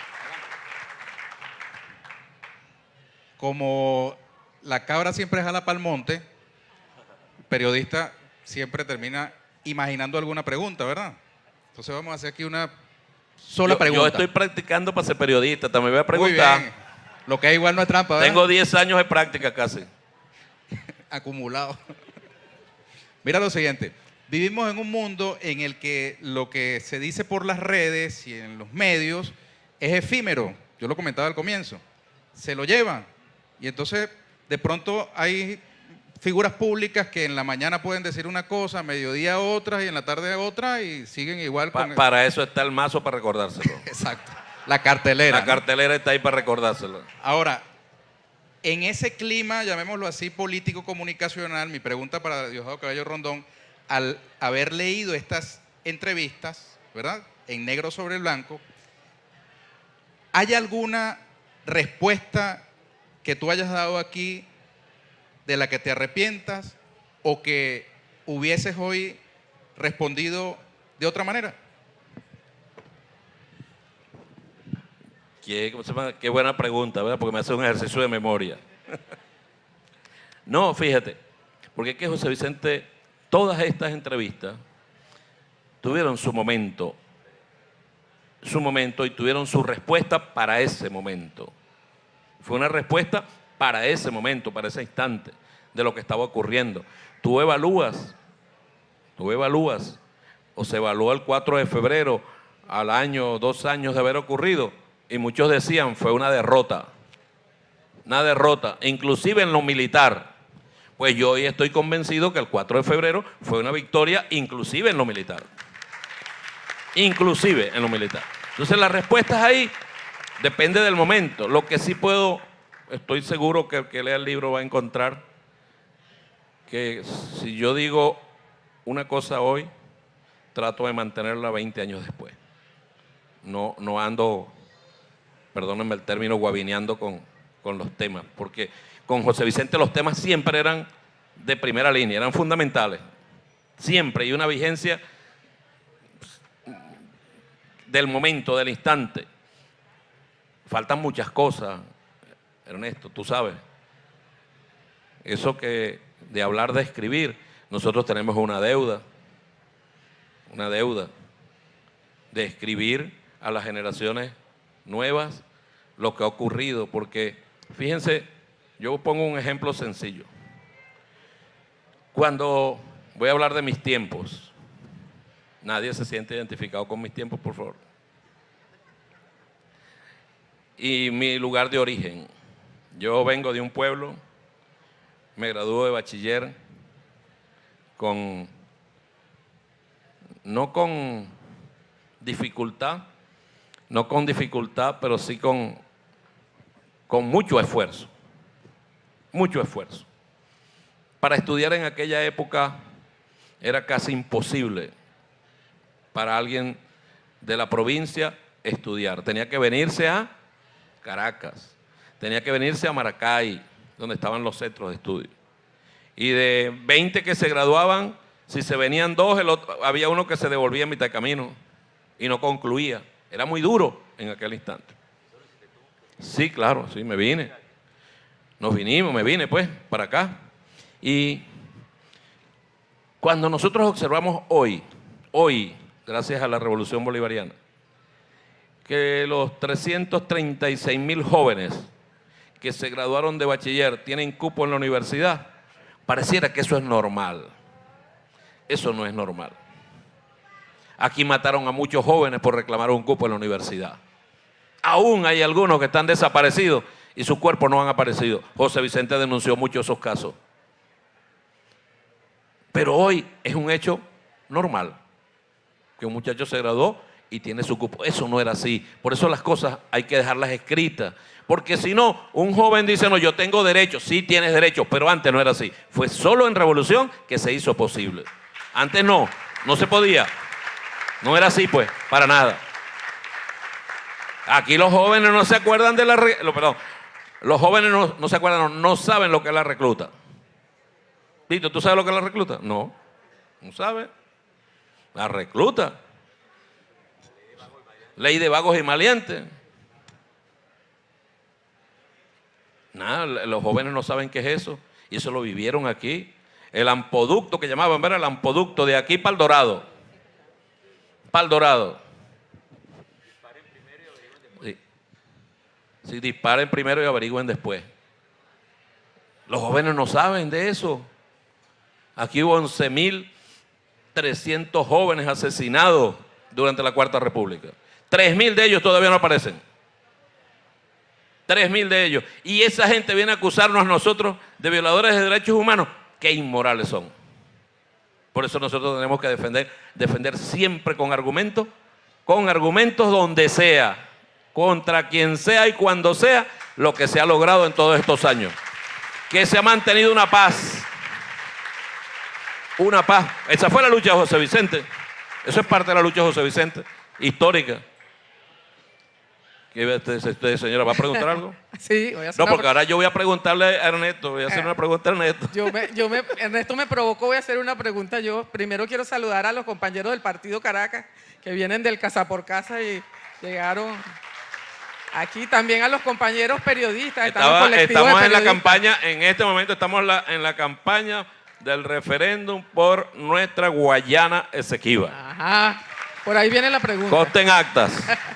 Speaker 1: como la cabra siempre jala para el monte, el periodista siempre termina imaginando alguna pregunta, ¿verdad? Entonces vamos a hacer aquí una sola
Speaker 2: yo,
Speaker 1: pregunta.
Speaker 2: Yo estoy practicando para ser periodista, también voy a preguntar.
Speaker 1: Muy bien. Lo que es igual no es trampa, ¿verdad?
Speaker 2: Tengo diez años de práctica casi.
Speaker 1: Acumulado. Mira lo siguiente. Vivimos en un mundo en el que lo que se dice por las redes y en los medios es efímero. Yo lo comentaba al comienzo. Se lo llevan. Y entonces, de pronto hay figuras públicas que en la mañana pueden decir una cosa, a mediodía otra y en la tarde otra y siguen igual
Speaker 2: Pa
Speaker 1: con...
Speaker 2: Para eso está el mazo, para recordárselo.
Speaker 1: Exacto. La cartelera.
Speaker 2: La cartelera está ahí para recordárselo.
Speaker 1: Ahora, en ese clima, llamémoslo así, político-comunicacional, mi pregunta para Diosdado Cabello Rondón, al haber leído estas entrevistas, ¿verdad?, en negro sobre blanco, ¿hay alguna respuesta que tú hayas dado aquí de la que te arrepientas o que hubieses hoy respondido de otra manera?
Speaker 2: Qué, qué buena pregunta, ¿verdad? Porque me hace un ejercicio de memoria. No, fíjate, porque es que José Vicente, todas estas entrevistas tuvieron su momento, su momento y tuvieron su respuesta para ese momento. Fue una respuesta para ese momento, para ese instante de lo que estaba ocurriendo. Tú evalúas, tú evalúas, o se evaluó el cuatro de febrero al año, dos años de haber ocurrido, y muchos decían fue una derrota, una derrota, inclusive en lo militar. Pues yo hoy estoy convencido que el cuatro de febrero fue una victoria, inclusive en lo militar. Inclusive en lo militar. Entonces la respuesta es ahí, depende del momento. Lo que sí puedo, estoy seguro que el que lea el libro va a encontrar que si yo digo una cosa hoy, trato de mantenerla veinte años después. No, no ando, perdónenme el término, guabineando con, con los temas, porque con José Vicente los temas siempre eran de primera línea, eran fundamentales, siempre, y una vigencia del momento, del instante. Faltan muchas cosas, Ernesto, tú sabes. Eso que de hablar de escribir, nosotros tenemos una deuda, una deuda de escribir a las generaciones nuevas lo que ha ocurrido, porque fíjense, yo pongo un ejemplo sencillo. Cuando voy a hablar de mis tiempos, nadie se siente identificado con mis tiempos, por favor. Y mi lugar de origen, yo vengo de un pueblo, me gradué de bachiller con, no con dificultad, no con dificultad, pero sí con, con mucho esfuerzo, mucho esfuerzo. Para estudiar en aquella época era casi imposible para alguien de la provincia estudiar. Tenía que venirse a Caracas, tenía que venirse a Maracay, donde estaban los centros de estudio. Y de veinte que se graduaban, si se venían dos, el otro, había uno que se devolvía en mitad de camino y no concluía. Era muy duro en aquel instante. Sí, claro, sí, me vine. Nos vinimos, me vine pues para acá. Y cuando nosotros observamos hoy, hoy, gracias a la Revolución Bolivariana, que los trescientos treinta y seis mil jóvenes que se graduaron de bachiller tienen cupo en la universidad, pareciera que eso es normal. Eso no es normal. Aquí mataron a muchos jóvenes por reclamar un cupo en la universidad. Aún hay algunos que están desaparecidos y sus cuerpos no han aparecido. José Vicente denunció mucho esos casos. Pero hoy es un hecho normal, que un muchacho se graduó y tiene su cupo. Eso no era así. Por eso las cosas hay que dejarlas escritas. Porque si no, un joven dice, no, yo tengo derechos. Sí tienes derechos, pero antes no era así. Fue solo en revolución que se hizo posible. Antes no, no se podía. No era así, pues, para nada. Aquí los jóvenes no se acuerdan de la... Lo, perdón, los jóvenes no, no se acuerdan, no, no saben lo que es la recluta. Tito, ¿tú sabes lo que es la recluta? No, no sabes. La recluta. Ley de vagos y maleantes. Nada, los jóvenes no saben qué es eso. Y eso lo vivieron aquí. El ampoducto que llamaban, ¿verdad? El ampoducto de aquí para el Dorado. Para el Dorado. Sí. Sí, disparen primero y averigüen después. Los jóvenes no saben de eso. Aquí hubo once mil trescientos jóvenes asesinados durante la Cuarta República. tres mil de ellos todavía no aparecen. tres mil de ellos. Y esa gente viene a acusarnos a nosotros de violadores de derechos humanos. ¡Qué inmorales son! Por eso nosotros tenemos que defender, defender siempre con argumentos, con argumentos donde sea, contra quien sea y cuando sea, lo que se ha logrado en todos estos años. Que se ha mantenido una paz. Una paz. Esa fue la lucha de José Vicente. Eso es parte de la lucha de José Vicente, histórica. ¿Qué usted, señora, va a preguntar algo?
Speaker 4: Sí, voy a hacer
Speaker 2: No,
Speaker 4: una
Speaker 2: porque ahora yo voy a preguntarle a Ernesto, voy a hacer una pregunta a Ernesto.
Speaker 4: Yo me, yo me, Ernesto me provocó, voy a hacer una pregunta yo. Primero quiero saludar a los compañeros del Partido Caracas, que vienen del Casa por Casa y llegaron aquí. También a los compañeros periodistas.
Speaker 2: Estaba, estamos en la campaña, en este momento estamos en la, en la campaña del referéndum por nuestra Guayana Esequiba.
Speaker 4: Ajá, por ahí viene la pregunta.
Speaker 2: Consten actas.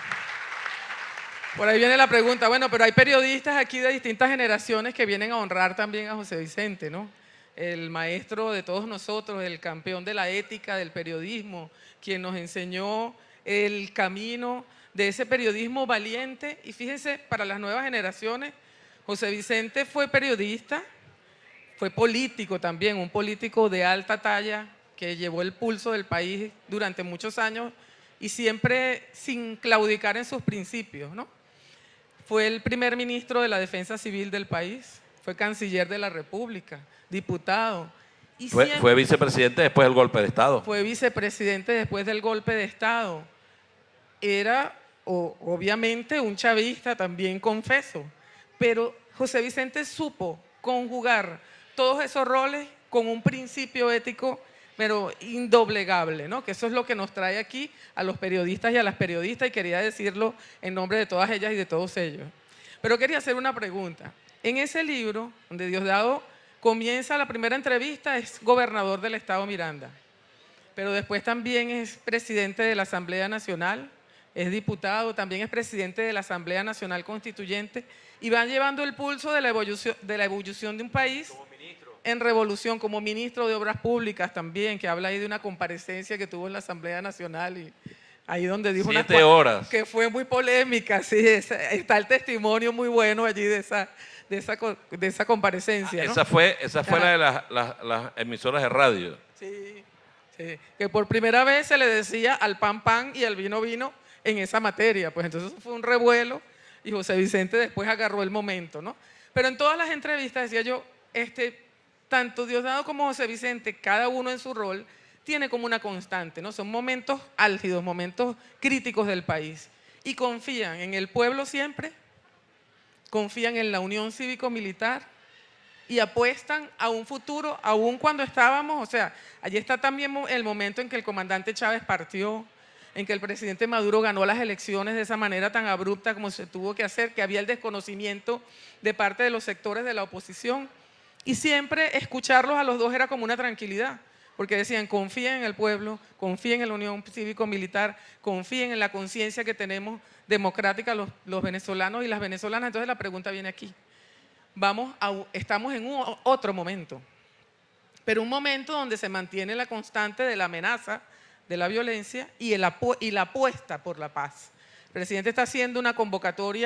Speaker 4: Por ahí viene la pregunta. Bueno, pero hay periodistas aquí de distintas generaciones que vienen a honrar también a José Vicente, ¿no? El maestro de todos nosotros, el campeón de la ética del periodismo, quien nos enseñó el camino de ese periodismo valiente. Y fíjense, para las nuevas generaciones, José Vicente fue periodista, fue político también, un político de alta talla que llevó el pulso del país durante muchos años y siempre sin claudicar en sus principios, ¿no? Fue el primer ministro de la Defensa Civil del país, fue canciller de la República, diputado. Y
Speaker 2: fue, fue vicepresidente después del golpe de Estado.
Speaker 4: Fue vicepresidente después del golpe de Estado. Era, o, obviamente, un chavista también confeso, pero José Vicente supo conjugar todos esos roles con un principio ético pero indoblegable, ¿no? Que eso es lo que nos trae aquí a los periodistas y a las periodistas, y quería decirlo en nombre de todas ellas y de todos ellos. Pero quería hacer una pregunta. En ese libro, donde Diosdado comienza la primera entrevista, es gobernador del estado Miranda, pero después también es presidente de la Asamblea Nacional, es diputado, también es presidente de la Asamblea Nacional Constituyente, y van llevando el pulso de la evolución de, la evolución de un país en revolución, como ministro de Obras Públicas también, que habla ahí de una comparecencia que tuvo en la Asamblea Nacional y ahí donde dijo
Speaker 2: Siete
Speaker 4: una
Speaker 2: horas.
Speaker 4: que fue muy polémica, sí, esa, está el testimonio muy bueno allí de esa, de esa, de esa comparecencia, ¿no?
Speaker 2: Esa fue, esa fue la de las, las, las emisoras de radio.
Speaker 4: Sí, sí, que por primera vez se le decía al pan pan y al vino vino en esa materia, pues entonces fue un revuelo y José Vicente después agarró el momento, ¿no? Pero en todas las entrevistas decía yo, este... tanto Diosdado como José Vicente, cada uno en su rol, tiene como una constante, ¿no? Son momentos álgidos, momentos críticos del país. Y confían en el pueblo siempre, confían en la unión cívico-militar y apuestan a un futuro, aún cuando estábamos, o sea, allí está también el momento en que el comandante Chávez partió, en que el presidente Maduro ganó las elecciones de esa manera tan abrupta como se tuvo que hacer, que había el desconocimiento de parte de los sectores de la oposición. Y siempre escucharlos a los dos era como una tranquilidad, porque decían, confíen en el pueblo, confíen en la unión cívico-militar, confíen en la conciencia que tenemos democrática los, los venezolanos y las venezolanas. Entonces la pregunta viene aquí. Vamos a, estamos en un, otro momento, pero un momento donde se mantiene la constante de la amenaza, de la violencia y, el apu y la apuesta por la paz. El presidente está haciendo una convocatoria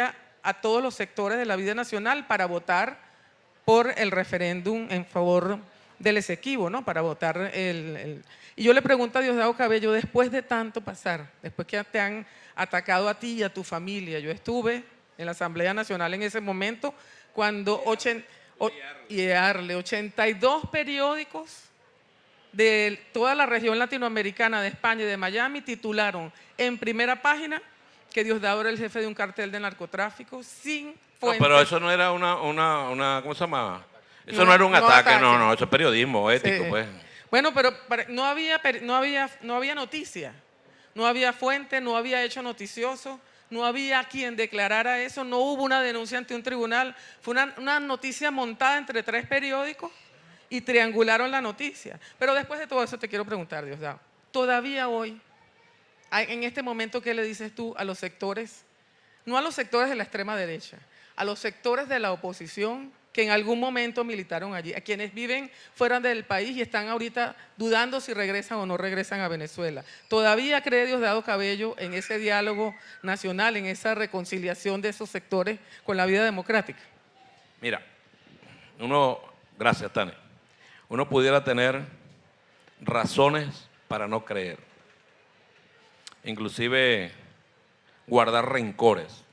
Speaker 4: a todos los sectores de la vida nacional para votar por el referéndum en favor del Esequibo, ¿no? Para votar el, el... Y yo le pregunto a Diosdado Cabello, después de tanto pasar, después que te han atacado a ti y a tu familia, yo estuve en la Asamblea Nacional en ese momento, cuando ochen, o, y Arle, ochenta y dos periódicos de toda la región latinoamericana, de España y de Miami, titularon en primera página que Diosdado era el jefe de un cartel de narcotráfico sin fuentes.
Speaker 2: No, pero eso no era una, una, una ¿cómo se llama? Eso no,
Speaker 4: no
Speaker 2: era un
Speaker 4: no
Speaker 2: ataque,
Speaker 4: ataque,
Speaker 2: no, no, eso es periodismo ético,
Speaker 4: sí.
Speaker 2: pues.
Speaker 4: Bueno, pero no había, no había, no había noticia, no había fuente, no había hecho noticioso, no había quien declarara eso, no hubo una denuncia ante un tribunal, fue una, una noticia montada entre tres periódicos y triangularon la noticia. Pero después de todo eso te quiero preguntar, Diosdado, todavía hoy, en este momento, ¿qué le dices tú a los sectores, no a los sectores de la extrema derecha, a los sectores de la oposición que en algún momento militaron allí, a quienes viven fuera del país y están ahorita dudando si regresan o no regresan a Venezuela? ¿Todavía cree Diosdado Cabello en ese diálogo nacional, en esa reconciliación de esos sectores con la vida democrática?
Speaker 2: Mira, uno, gracias Tania, uno pudiera tener razones para no creer, inclusive guardar rencores,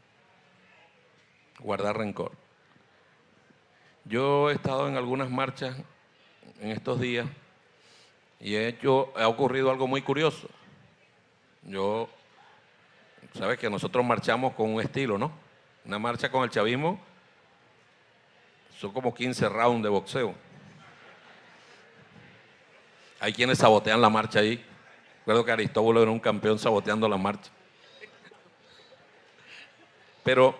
Speaker 2: guardar rencor. Yo he estado en algunas marchas en estos días y he hecho, ha ocurrido algo muy curioso. Yo, sabes que nosotros marchamos con un estilo, ¿no? Una marcha con el chavismo son como quince rounds de boxeo. Hay quienes sabotean la marcha ahí. Recuerdo que Aristóbulo era un campeón saboteando la marcha. Pero,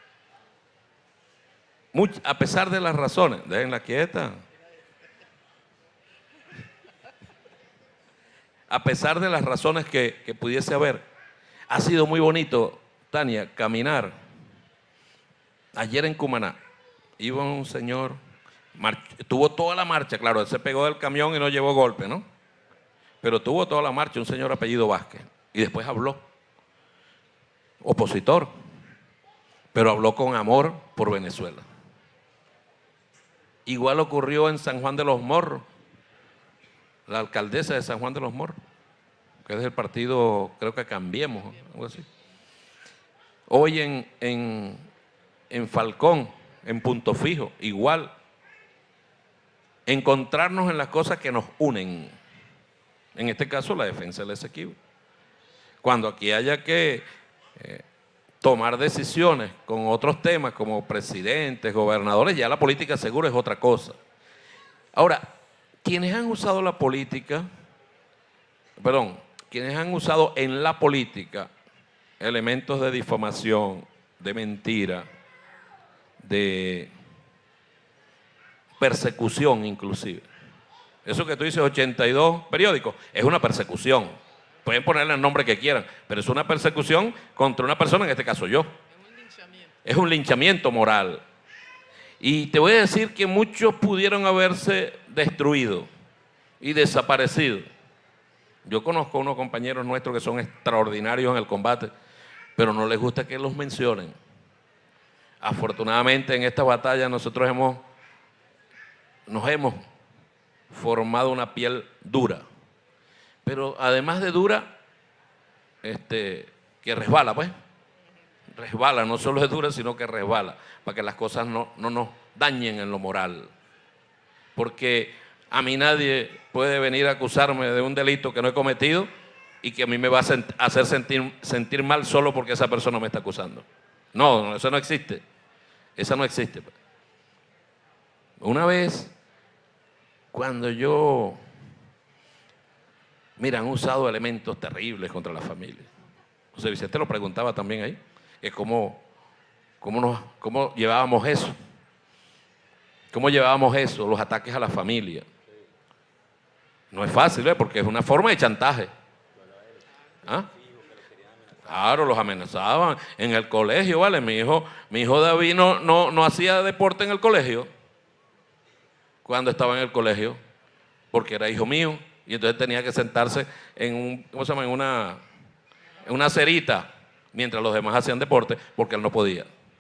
Speaker 2: much, a pesar de las razones, déjenla quieta. A pesar de las razones que, que pudiese haber, ha sido muy bonito, Tania, caminar. Ayer en Cumaná, iba un señor, tuvo toda la marcha, claro, él se pegó del camión y no llevó golpe, ¿no? Pero tuvo toda la marcha un señor apellido Vázquez y después habló, opositor, pero habló con amor por Venezuela. Igual ocurrió en San Juan de los Morros, la alcaldesa de San Juan de los Morros, que es del partido, creo que Cambiemos, algo así. Hoy en, en, en Falcón, en Punto Fijo, igual. Encontrarnos en las cosas que nos unen. En este caso, la defensa del Esequibo. Cuando aquí haya que eh, tomar decisiones con otros temas como presidentes, gobernadores, ya la política seguro es otra cosa. Ahora, quienes han usado la política, perdón, quienes han usado en la política elementos de difamación, de mentira, de persecución inclusive. Eso que tú dices, ochenta y dos periódicos, es una persecución. Pueden ponerle el nombre que quieran, pero es una persecución contra una persona, en este caso yo.
Speaker 4: Es un linchamiento.
Speaker 2: Es un linchamiento moral. Y te voy a decir que muchos pudieron haberse destruido y desaparecido. Yo conozco a unos compañeros nuestros que son extraordinarios en el combate, pero no les gusta que los mencionen. Afortunadamente en esta batalla nosotros hemos, nos hemos formado una piel dura, pero además de dura, este, que resbala, pues, resbala, no solo es dura, sino que resbala, para que las cosas no, no nos dañen en lo moral, porque a mí nadie puede venir a acusarme de un delito que no he cometido y que a mí me va a sent- hacer sentir, sentir mal solo porque esa persona me está acusando. No, no, eso no existe, eso no existe. Una vez, cuando yo, mira, han usado elementos terribles contra la familia. José Vicente lo preguntaba también ahí, que cómo, cómo, nos, cómo llevábamos eso, cómo llevábamos eso, los ataques a la familia. No es fácil, ¿eh? Porque es una forma de chantaje. ¿Ah? Claro, los amenazaban en el colegio, ¿vale? Mi hijo, mi hijo David no, no, no hacía deporte en el colegio, cuando estaba en el colegio, porque era hijo mío, y entonces tenía que sentarse en, un, ¿cómo se llama? en, una, en una cerita, mientras los demás hacían deporte, porque él no podía.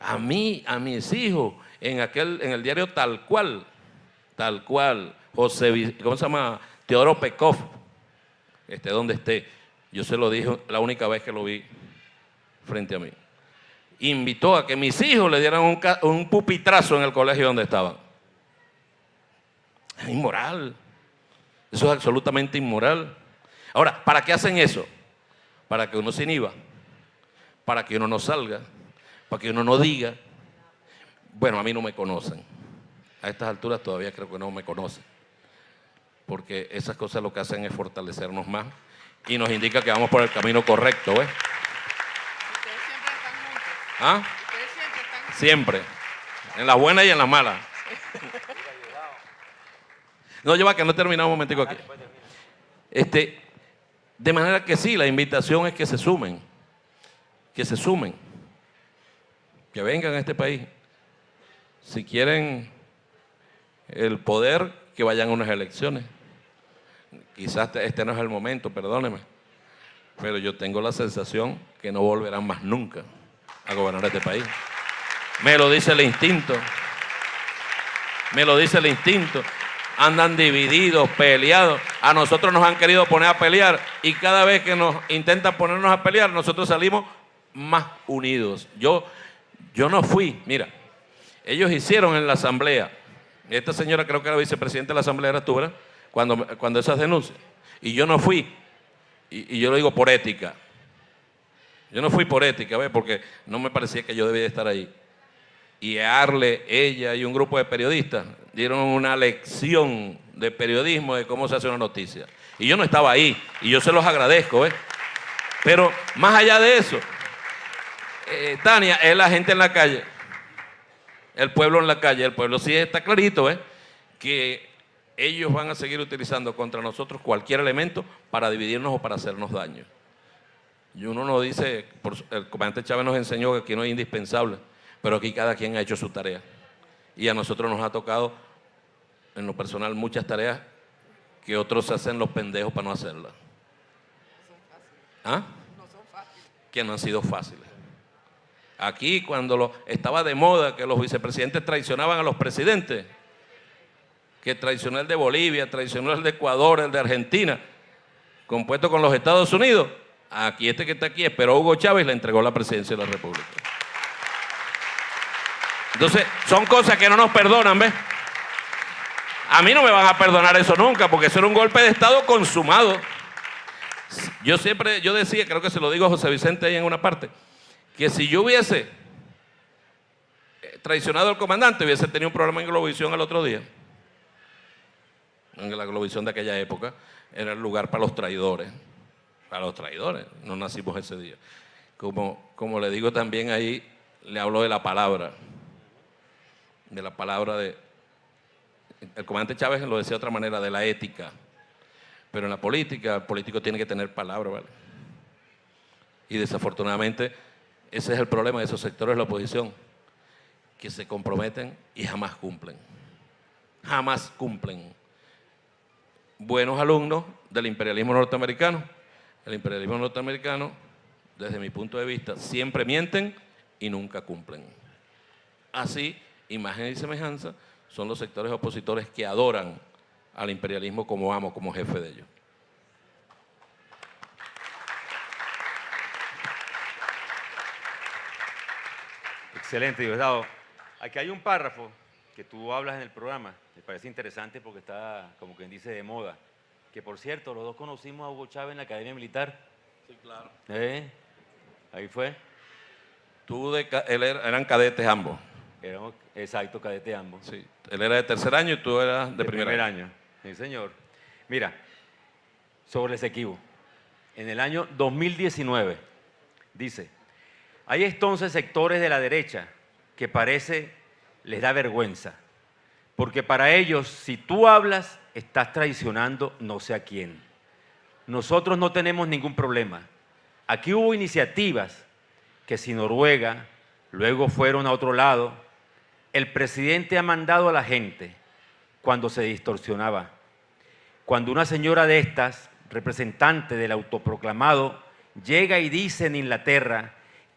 Speaker 2: A mí, a mis hijos, en aquel, en el diario Tal Cual, Tal Cual, José, ¿cómo se llama? Teodoro Pekov, esté donde esté, yo se lo dije la única vez que lo vi frente a mí. Invitó a que mis hijos le dieran un, un pupitrazo en el colegio donde estaban. Es inmoral. Eso es absolutamente inmoral. Ahora, ¿para qué hacen eso? Para que uno se inhiba, para que uno no salga, para que uno no diga. Bueno, a mí no me conocen. A estas alturas todavía creo que no me conocen. Porque esas cosas lo que hacen es fortalecernos más y nos indica que vamos por el camino correcto, ¿ves?
Speaker 4: Ustedes siempre están juntos.
Speaker 2: ¿Ah?
Speaker 4: Ustedes siempre están juntos.
Speaker 2: Siempre. En las buenas y en las malas. No, lleva que no he terminado un momentico aquí. Este, de manera que sí, la invitación es que se sumen. Que se sumen. Que vengan a este país. Si quieren el poder, que vayan a unas elecciones. Quizás este no es el momento, perdóneme. Pero yo tengo la sensación que no volverán más nunca a gobernar este país. Me lo dice el instinto. Me lo dice el instinto. Andan divididos, peleados. A nosotros nos han querido poner a pelear y cada vez que nos intentan ponernos a pelear, nosotros salimos más unidos. Yo, yo no fui, mira, ellos hicieron en la asamblea, esta señora creo que era vicepresidenta de la asamblea, era tú, ¿verdad? Cuando, cuando esas denuncias, y yo no fui, y, y yo lo digo por ética. Yo no fui por ética, ¿ves? Porque no me parecía que yo debía estar ahí. Y Arle, ella y un grupo de periodistas dieron una lección de periodismo de cómo se hace una noticia. Y yo no estaba ahí, y yo se los agradezco, ¿ves? Pero más allá de eso, eh, Tania, es la gente en la calle, el pueblo en la calle, el pueblo sí está clarito, ¿eh? Que ellos van a seguir utilizando contra nosotros cualquier elemento para dividirnos o para hacernos daño. Y uno no dice, por, el comandante Chávez nos enseñó que aquí no es indispensable, pero aquí cada quien ha hecho su tarea. Y a nosotros nos ha tocado, en lo personal, muchas tareas que otros hacen los pendejos para no hacerlas. ¿Ah? Que no han sido fáciles. Aquí, cuando lo, estaba de moda que los vicepresidentes traicionaban a los presidentes, que traicionó el de Bolivia, traicionó el de Ecuador, el de Argentina, compuesto con los Estados Unidos, aquí este que está aquí esperó a Hugo Chávez y le entregó la presidencia de la República. Entonces, son cosas que no nos perdonan, ¿ves? A mí no me van a perdonar eso nunca, porque eso era un golpe de Estado consumado. Yo siempre, yo decía, creo que se lo digo a José Vicente ahí en una parte, que si yo hubiese traicionado al comandante, hubiese tenido un programa en Globovisión el otro día. En la Globovisión de aquella época era el lugar para los traidores. Para los traidores, no nacimos ese día. Como, como le digo también ahí, le hablo de la palabra. De la palabra de... El comandante Chávez lo decía de otra manera, de la ética. Pero en la política, el político tiene que tener palabra, ¿vale? Y desafortunadamente, ese es el problema de esos sectores de la oposición, que se comprometen y jamás cumplen. Jamás cumplen. Buenos alumnos del imperialismo norteamericano. El imperialismo norteamericano, desde mi punto de vista, siempre mienten y nunca cumplen. Así, imagen y semejanza, son los sectores opositores que adoran al imperialismo como amo, como jefe de ellos.
Speaker 3: Excelente, Diosdado. Aquí hay un párrafo que tú hablas en el programa, me parece interesante porque está, como quien dice, de moda. Que por cierto, los dos conocimos a Hugo Chávez en la Academia Militar.
Speaker 2: Sí, claro.
Speaker 3: ¿Eh? Ahí fue.
Speaker 2: Tú de, él era, eran cadetes ambos.
Speaker 3: Éramos, exacto, cadetes ambos.
Speaker 2: Sí. Él era de tercer año y tú eras de,
Speaker 3: de
Speaker 2: primer,
Speaker 3: primer
Speaker 2: año.
Speaker 3: año. Sí, señor. Mira, sobre el Esequibo. En el año dos mil diecinueve, dice, hay entonces sectores de la derecha que parece les da vergüenza, porque para ellos, si tú hablas, estás traicionando no sé a quién. Nosotros no tenemos ningún problema. Aquí hubo iniciativas que si Noruega, luego fueron a otro lado, el presidente ha mandado a la gente cuando se distorsionaba. Cuando una señora de estas, representante del autoproclamado, llega y dice en Inglaterra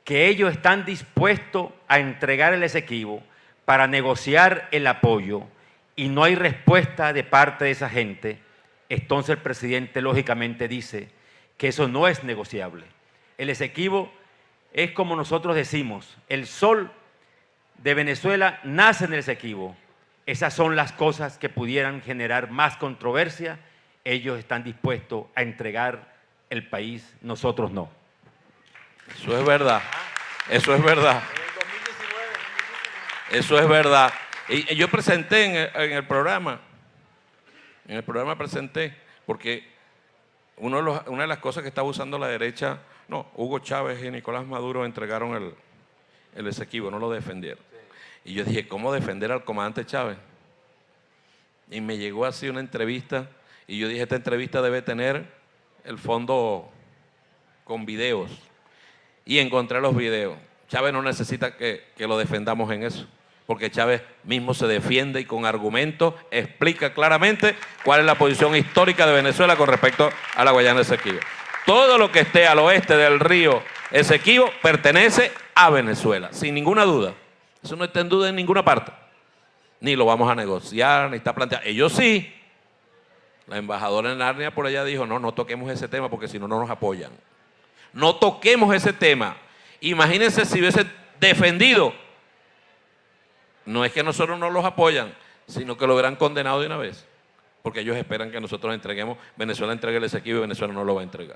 Speaker 3: que ellos están dispuestos a entregar el Esequibo para negociar el apoyo y no hay respuesta de parte de esa gente, entonces el presidente lógicamente dice que eso no es negociable. El Esequibo es como nosotros decimos, el sol de Venezuela nace en el Esequibo. Esas son las cosas que pudieran generar más controversia. Ellos están dispuestos a entregar el país, nosotros no.
Speaker 2: Eso es verdad, eso es verdad. Eso es verdad. Y yo presenté en el, en el programa, en el programa presenté, porque uno de los, una de las cosas que estaba usando la derecha, no, Hugo Chávez y Nicolás Maduro entregaron el, el Esequibo, no lo defendieron. Y yo dije, ¿cómo defender al comandante Chávez? Y me llegó así una entrevista, y yo dije, esta entrevista debe tener el fondo con videos. Y encontré los videos. Chávez no necesita que, que lo defendamos en eso, porque Chávez mismo se defiende y con argumentos explica claramente cuál es la posición histórica de Venezuela con respecto a la Guayana Esequibo. Todo lo que esté al oeste del río Esequibo pertenece a Venezuela, sin ninguna duda. Eso no está en duda en ninguna parte. Ni lo vamos a negociar, ni está planteado. Ellos sí. La embajadora en Narnia por allá dijo, no, no toquemos ese tema porque si no, no nos apoyan. No toquemos ese tema. Imagínense si hubiese defendido. No es que nosotros no los apoyan, sino que lo hubieran condenado de una vez. Porque ellos esperan que nosotros entreguemos, Venezuela entregue el Esequibo y Venezuela no lo va a entregar.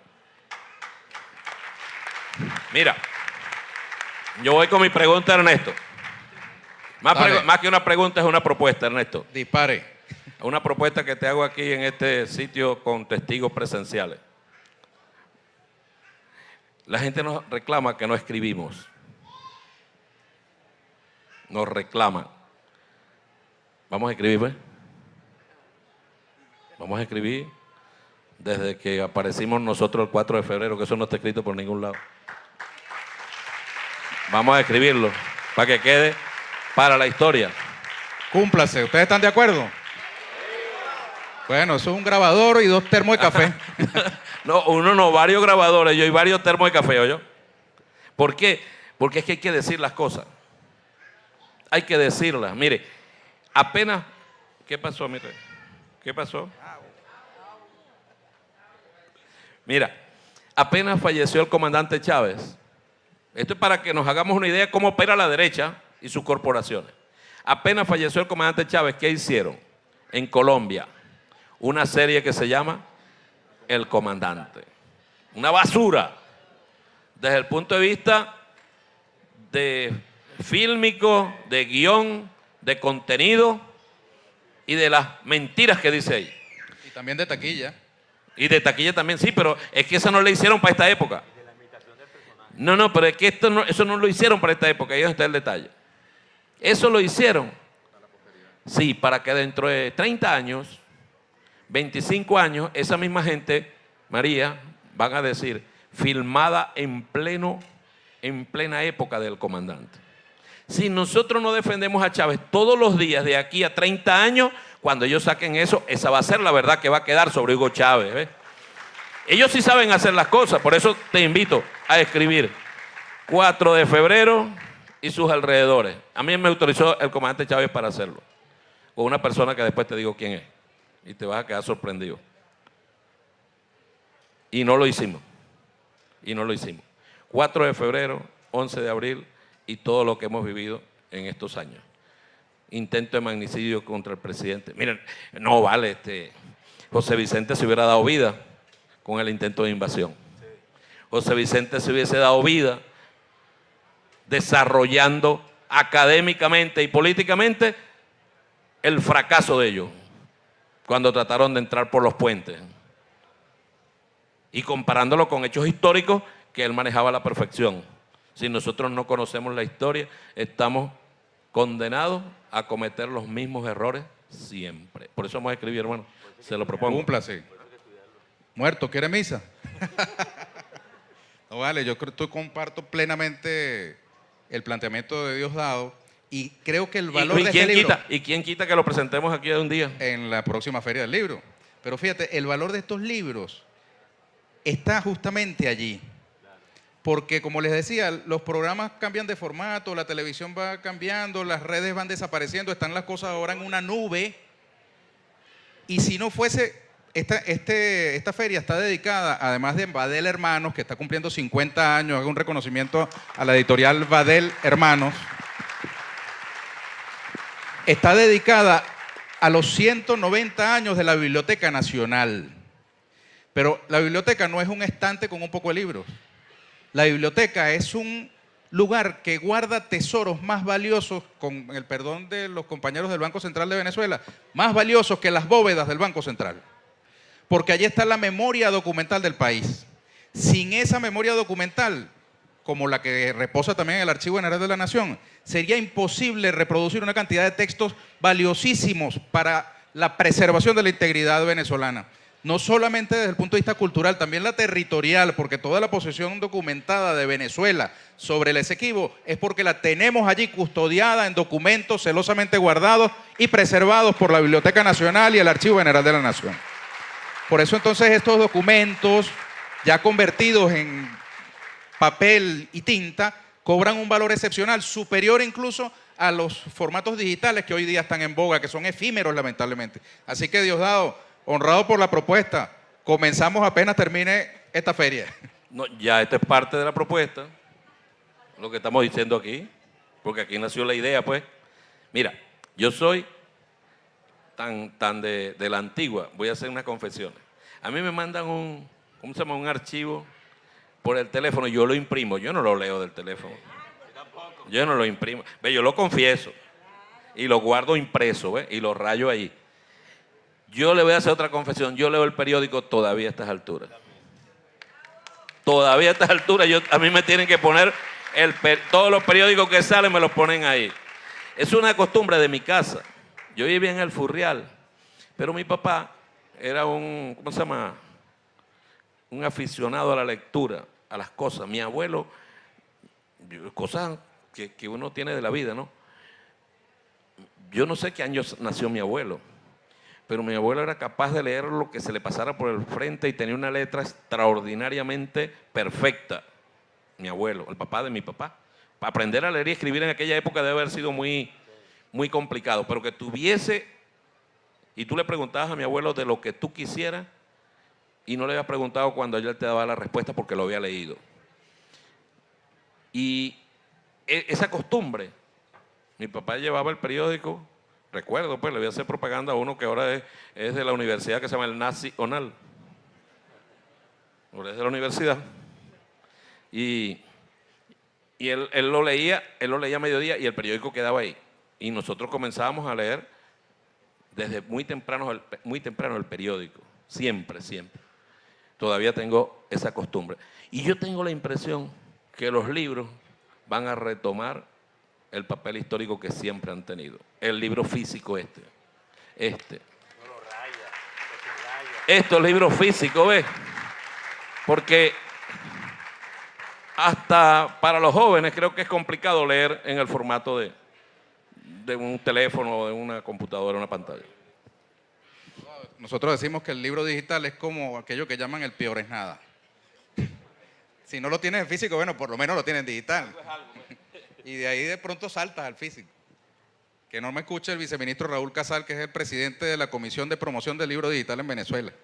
Speaker 2: Mira, yo voy con mi pregunta, Ernesto. Más, más que una pregunta es una propuesta, Ernesto.
Speaker 1: Dispare.
Speaker 2: Una propuesta que te hago aquí en este sitio con testigos presenciales. La gente nos reclama que no escribimos. Nos reclama. Vamos a escribir, ¿ves? Vamos a escribir desde que aparecimos nosotros el cuatro de febrero, que eso no está escrito por ningún lado. Vamos a escribirlo para que quede para la historia.
Speaker 1: Cúmplase. ¿Ustedes están de acuerdo? Bueno, eso es un grabador y dos termos de café.
Speaker 2: No, uno no, varios grabadores, yo y varios termos de café, ¿oyó? ¿Por qué? Porque es que hay que decir las cosas. Hay que decirlas. Mire, apenas... ¿Qué pasó, mire? ¿Qué pasó? Mira, apenas falleció el comandante Chávez. Esto es para que nos hagamos una idea de cómo opera la derecha y sus corporaciones. Apenas falleció el comandante Chávez, ¿qué hicieron? En Colombia, una serie que se llama El Comandante. Una basura desde el punto de vista de fílmico, de guión, de contenido y de las mentiras que dice ahí.
Speaker 1: Y también de taquilla.
Speaker 2: Y de taquilla también, sí, pero es que eso no lo hicieron para esta época. No, no, pero es que esto no, eso no lo hicieron para esta época, ahí está el detalle. Eso lo hicieron, sí, para que dentro de treinta años, veinticinco años, esa misma gente, María, van a decir, filmada en pleno, en plena época del comandante. Si nosotros no defendemos a Chávez todos los días de aquí a treinta años, cuando ellos saquen eso, esa va a ser la verdad que va a quedar sobre Hugo Chávez, ¿ves? Ellos sí saben hacer las cosas, por eso te invito a escribir cuatro de febrero y sus alrededores. A mí me autorizó el comandante Chávez para hacerlo, con una persona que después te digo quién es, y te vas a quedar sorprendido. Y no lo hicimos, y no lo hicimos. cuatro de febrero, once de abril y todo lo que hemos vivido en estos años. Intento de magnicidio contra el presidente. Miren, no vale, este, José Vicente se hubiera dado vida con el intento de invasión. José Vicente se hubiese dado vida desarrollando académicamente y políticamente el fracaso de ellos cuando trataron de entrar por los puentes y comparándolo con hechos históricos que él manejaba a la perfección. Si nosotros no conocemos la historia, estamos condenados a cometer los mismos errores siempre. Por eso vamos a escribir, hermano, se lo propongo.
Speaker 1: Un placer. Muerto, ¿quiere misa? No vale, yo creo que comparto plenamente el planteamiento de Diosdado y creo que el valor
Speaker 2: ¿Y, y
Speaker 1: de
Speaker 2: quién
Speaker 1: este libro,
Speaker 2: quita? ¿Y quién quita que lo presentemos aquí de un día?
Speaker 1: en la próxima Feria del Libro. Pero fíjate, el valor de estos libros está justamente allí. porque como les decía, los programas cambian de formato, la televisión va cambiando, las redes van desapareciendo, están las cosas ahora en una nube, y si no fuese, esta, este, esta feria está dedicada, además de Badel Hermanos, que está cumpliendo cincuenta años, hago un reconocimiento a la editorial Badel Hermanos, está dedicada a los ciento noventa años de la Biblioteca Nacional. Pero la biblioteca no es un estante con un poco de libros. La biblioteca es un lugar que guarda tesoros más valiosos, con el perdón de los compañeros del Banco Central de Venezuela, más valiosos que las bóvedas del Banco Central. Porque allí está la memoria documental del país. Sin esa memoria documental, como la que reposa también en el Archivo General de la Nación, sería imposible reproducir una cantidad de textos valiosísimos para la preservación de la integridad venezolana. No solamente desde el punto de vista cultural, también la territorial, porque toda la posesión documentada de Venezuela sobre el Esequibo es porque la tenemos allí custodiada en documentos celosamente guardados y preservados por la Biblioteca Nacional y el Archivo General de la Nación. Por eso entonces estos documentos, ya convertidos en papel y tinta, cobran un valor excepcional, superior incluso a los formatos digitales que hoy día están en boga, que son efímeros lamentablemente. Así que, Diosdado, honrado por la propuesta, comenzamos apenas termine esta feria.
Speaker 2: No, ya esta es parte de la propuesta, lo que estamos diciendo aquí, porque aquí nació la idea, pues. Mira, yo soy tan, tan de, de la antigua, voy a hacer unas confesiones. A mí me mandan un, ¿cómo se llama? Un archivo por el teléfono, yo lo imprimo, yo no lo leo del teléfono. Yo no lo imprimo. Ve, yo lo confieso y lo guardo impreso, ¿ve? Y lo rayo ahí. Yo le voy a hacer otra confesión, yo leo el periódico todavía a estas alturas. Todavía a estas alturas, yo, a mí me tienen que poner, el, todos los periódicos que salen me los ponen ahí. Es una costumbre de mi casa. Yo vivía en el Furrial, pero mi papá era un, ¿cómo se llama? Un aficionado a la lectura, a las cosas. Mi abuelo, cosas que, que uno tiene de la vida, ¿no? Yo no sé qué años nació mi abuelo, pero mi abuelo era capaz de leer lo que se le pasara por el frente y tenía una letra extraordinariamente perfecta. Mi abuelo, el papá de mi papá. Para aprender a leer y escribir en aquella época debe haber sido muy, muy complicado, pero que tuviese, y tú le preguntabas a mi abuelo de lo que tú quisieras, y no le había preguntado cuando él te daba la respuesta porque lo había leído. Y esa costumbre, mi papá llevaba el periódico, recuerdo, pues le voy a hacer propaganda a uno que ahora es, es de la universidad, que se llama el Nacional. Ahora es de la universidad. Y, y él, él lo leía, él lo leía a mediodía y el periódico quedaba ahí. Y nosotros comenzábamos a leer desde muy temprano, el, muy temprano el periódico, siempre, siempre. Todavía tengo esa costumbre. Y yo tengo la impresión que los libros van a retomar el papel histórico que siempre han tenido. El libro físico este. Este. Estos libros físicos, ¿ves? Porque hasta para los jóvenes creo que es complicado leer en el formato de, de un teléfono, de una computadora, una pantalla.
Speaker 1: Nosotros decimos que el libro digital es como aquello que llaman el peor es nada. Si no lo tienes en físico, bueno, por lo menos lo tienes en digital. Y de ahí de pronto saltas al físico. Que no me escuche el viceministro Raúl Casal, que es el presidente de la Comisión de Promoción del Libro Digital en Venezuela.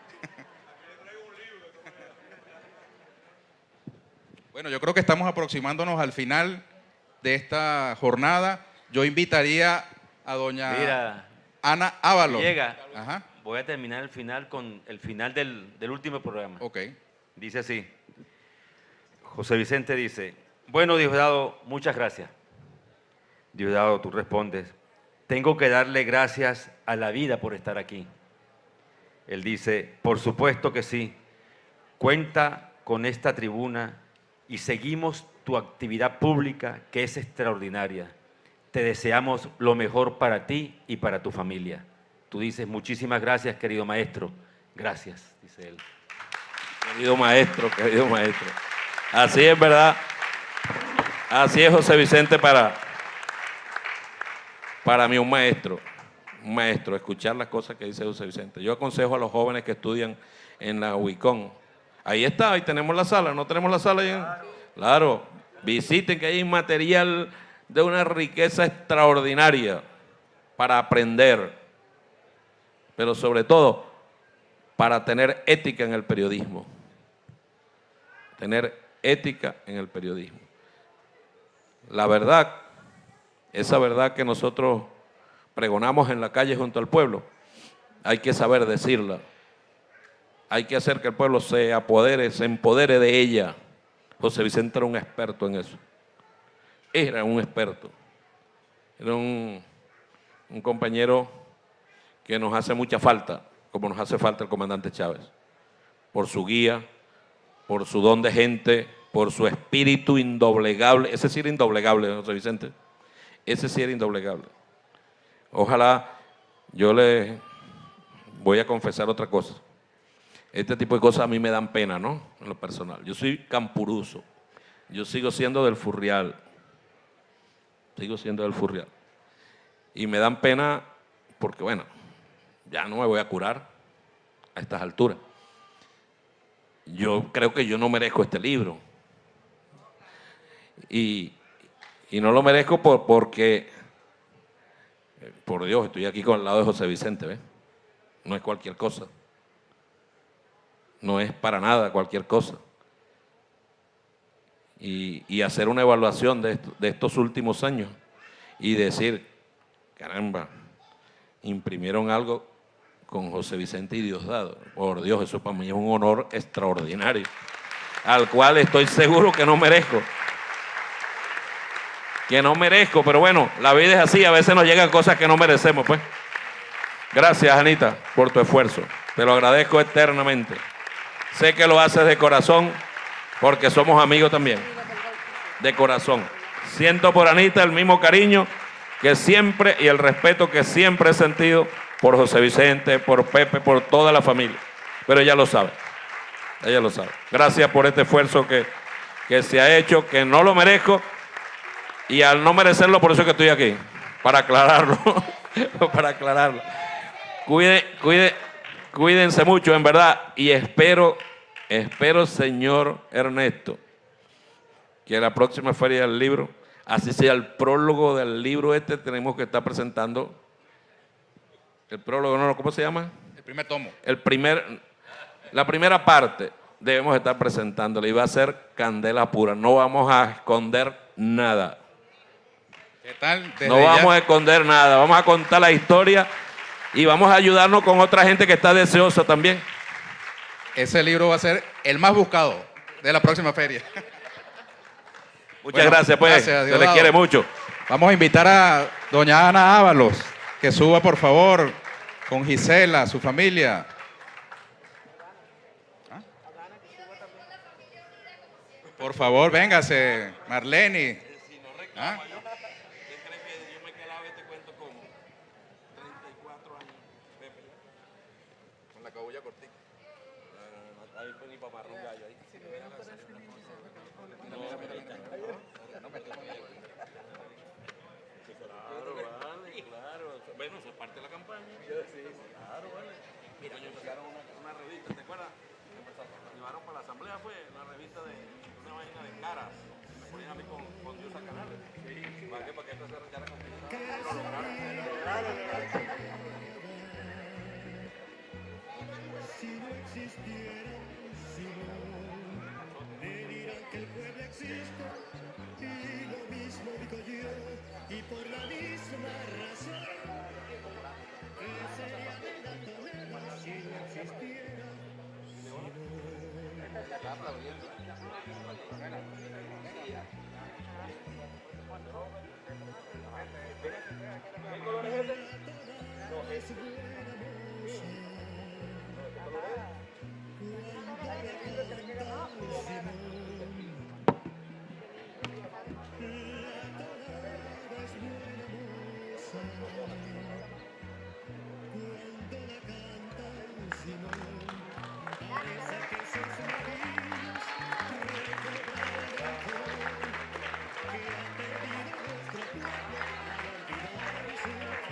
Speaker 1: Bueno, yo creo que estamos aproximándonos al final de esta jornada. Yo invitaría a doña
Speaker 3: Mira,
Speaker 1: Ana Ábalos.
Speaker 3: Llega.
Speaker 1: Ajá.
Speaker 3: Voy a terminar el final con el final del, del último programa.
Speaker 1: Ok.
Speaker 3: Dice así. José Vicente dice, bueno, Diosdado, muchas gracias. Diosdado, tú respondes, tengo que darle gracias a la vida por estar aquí. Él dice, por supuesto que sí. Cuenta con esta tribuna y seguimos tu actividad pública, que es extraordinaria. Te deseamos lo mejor para ti y para tu familia. Tú dices, muchísimas gracias, querido maestro. Gracias, dice él.
Speaker 2: Querido maestro, querido maestro. Así es, ¿verdad? Así es, José Vicente, para, para mí un maestro. Un maestro, escuchar las cosas que dice José Vicente. Yo aconsejo a los jóvenes que estudian en la UICON. Ahí está, ahí tenemos la sala. ¿No tenemos la sala ahí? En... Claro, visiten que hay material de una riqueza extraordinaria para aprender, pero sobre todo para tener ética en el periodismo. Tener ética en el periodismo. La verdad, esa verdad que nosotros pregonamos en la calle junto al pueblo, hay que saber decirla. Hay que hacer que el pueblo se apodere, se empodere de ella. José Vicente era un experto en eso. Era un experto. Era un, un compañero que nos hace mucha falta, como nos hace falta el comandante Chávez, por su guía, por su don de gente, por su espíritu indoblegable. Ese sí era indoblegable, José Vicente. Ese sí era indoblegable. Ojalá, yo le voy a confesar otra cosa. Este tipo de cosas a mí me dan pena, ¿no? En lo personal. Yo soy campuruso. Yo sigo siendo del Furrial. Sigo siendo del Furrial. Y me dan pena porque, bueno, ya no me voy a curar a estas alturas. Yo creo que yo no merezco este libro. Y, y no lo merezco por, porque, por Dios, estoy aquí con el lado de José Vicente, ¿ves? No es cualquier cosa. No es para nada cualquier cosa. Y, y hacer una evaluación de, esto, de estos últimos años y decir, caramba, imprimieron algo con José Vicente y Diosdado. Por Dios, eso para mí es un honor extraordinario, al cual estoy seguro que no merezco. Que no merezco, pero bueno, la vida es así, a veces nos llegan cosas que no merecemos, pues. Gracias, Anita, por tu esfuerzo. Te lo agradezco eternamente. Sé que lo haces de corazón, porque somos amigos también. De corazón. Siento por Anita el mismo cariño que siempre y el respeto que siempre he sentido por José Vicente, por Pepe, por toda la familia. Pero ella lo sabe. Ella lo sabe. Gracias por este esfuerzo que, que se ha hecho, que no lo merezco. Y al no merecerlo, por eso es que estoy aquí. Para aclararlo. Para aclararlo. Cuide, cuide, cuídense mucho, en verdad. Y espero, espero, señor Ernesto, que la próxima feria del libro, así sea el prólogo del libro este, tenemos que estar presentando. El prólogo, no, ¿cómo se llama?
Speaker 1: El primer tomo.
Speaker 2: El primer, la primera parte debemos estar presentándole y va a ser candela pura. No vamos a esconder nada.
Speaker 1: ¿Qué tal? Desde
Speaker 2: No vamos
Speaker 1: ya,
Speaker 2: a esconder nada. Vamos a contar la historia y vamos a ayudarnos con otra gente que está deseosa también.
Speaker 1: ese libro va a ser el más buscado de la próxima feria.
Speaker 2: Muchas
Speaker 1: Bueno,
Speaker 2: gracias, pues.
Speaker 1: gracias,
Speaker 2: Se les
Speaker 1: Diosdado.
Speaker 2: quiere mucho.
Speaker 1: Vamos a invitar a doña Ana Ábalos, que suba por favor con Gisela, su familia. ¿Ah? Por favor, véngase, Marlene. ¿Ah? Con la cabulla cortica.
Speaker 2: Bueno, eso es parte de la campaña. Claro, vale. Mira, ellos sacaron una, una revista, ¿te acuerdas? Llevaron para la asamblea, fue una revista de una vaina de caras. Me ponían a mí con, con Diosa Canales. ¿Para qué? Para que esto se arrancara conmigo. Lo lograron.
Speaker 5: Si no existiera Simón, me dirán que el pueblo existe y lo mismo digo yo, y por la misma razón que sería verdad Toledo si no existiera Simón.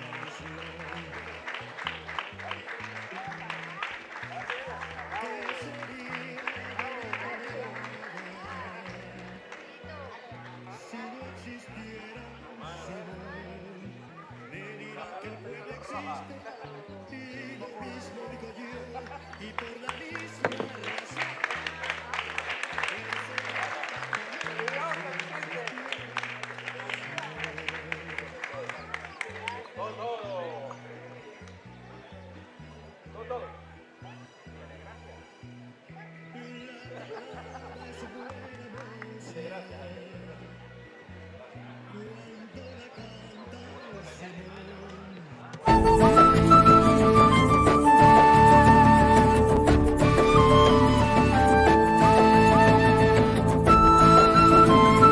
Speaker 5: existe, y lo mismo digo yo, y por la misma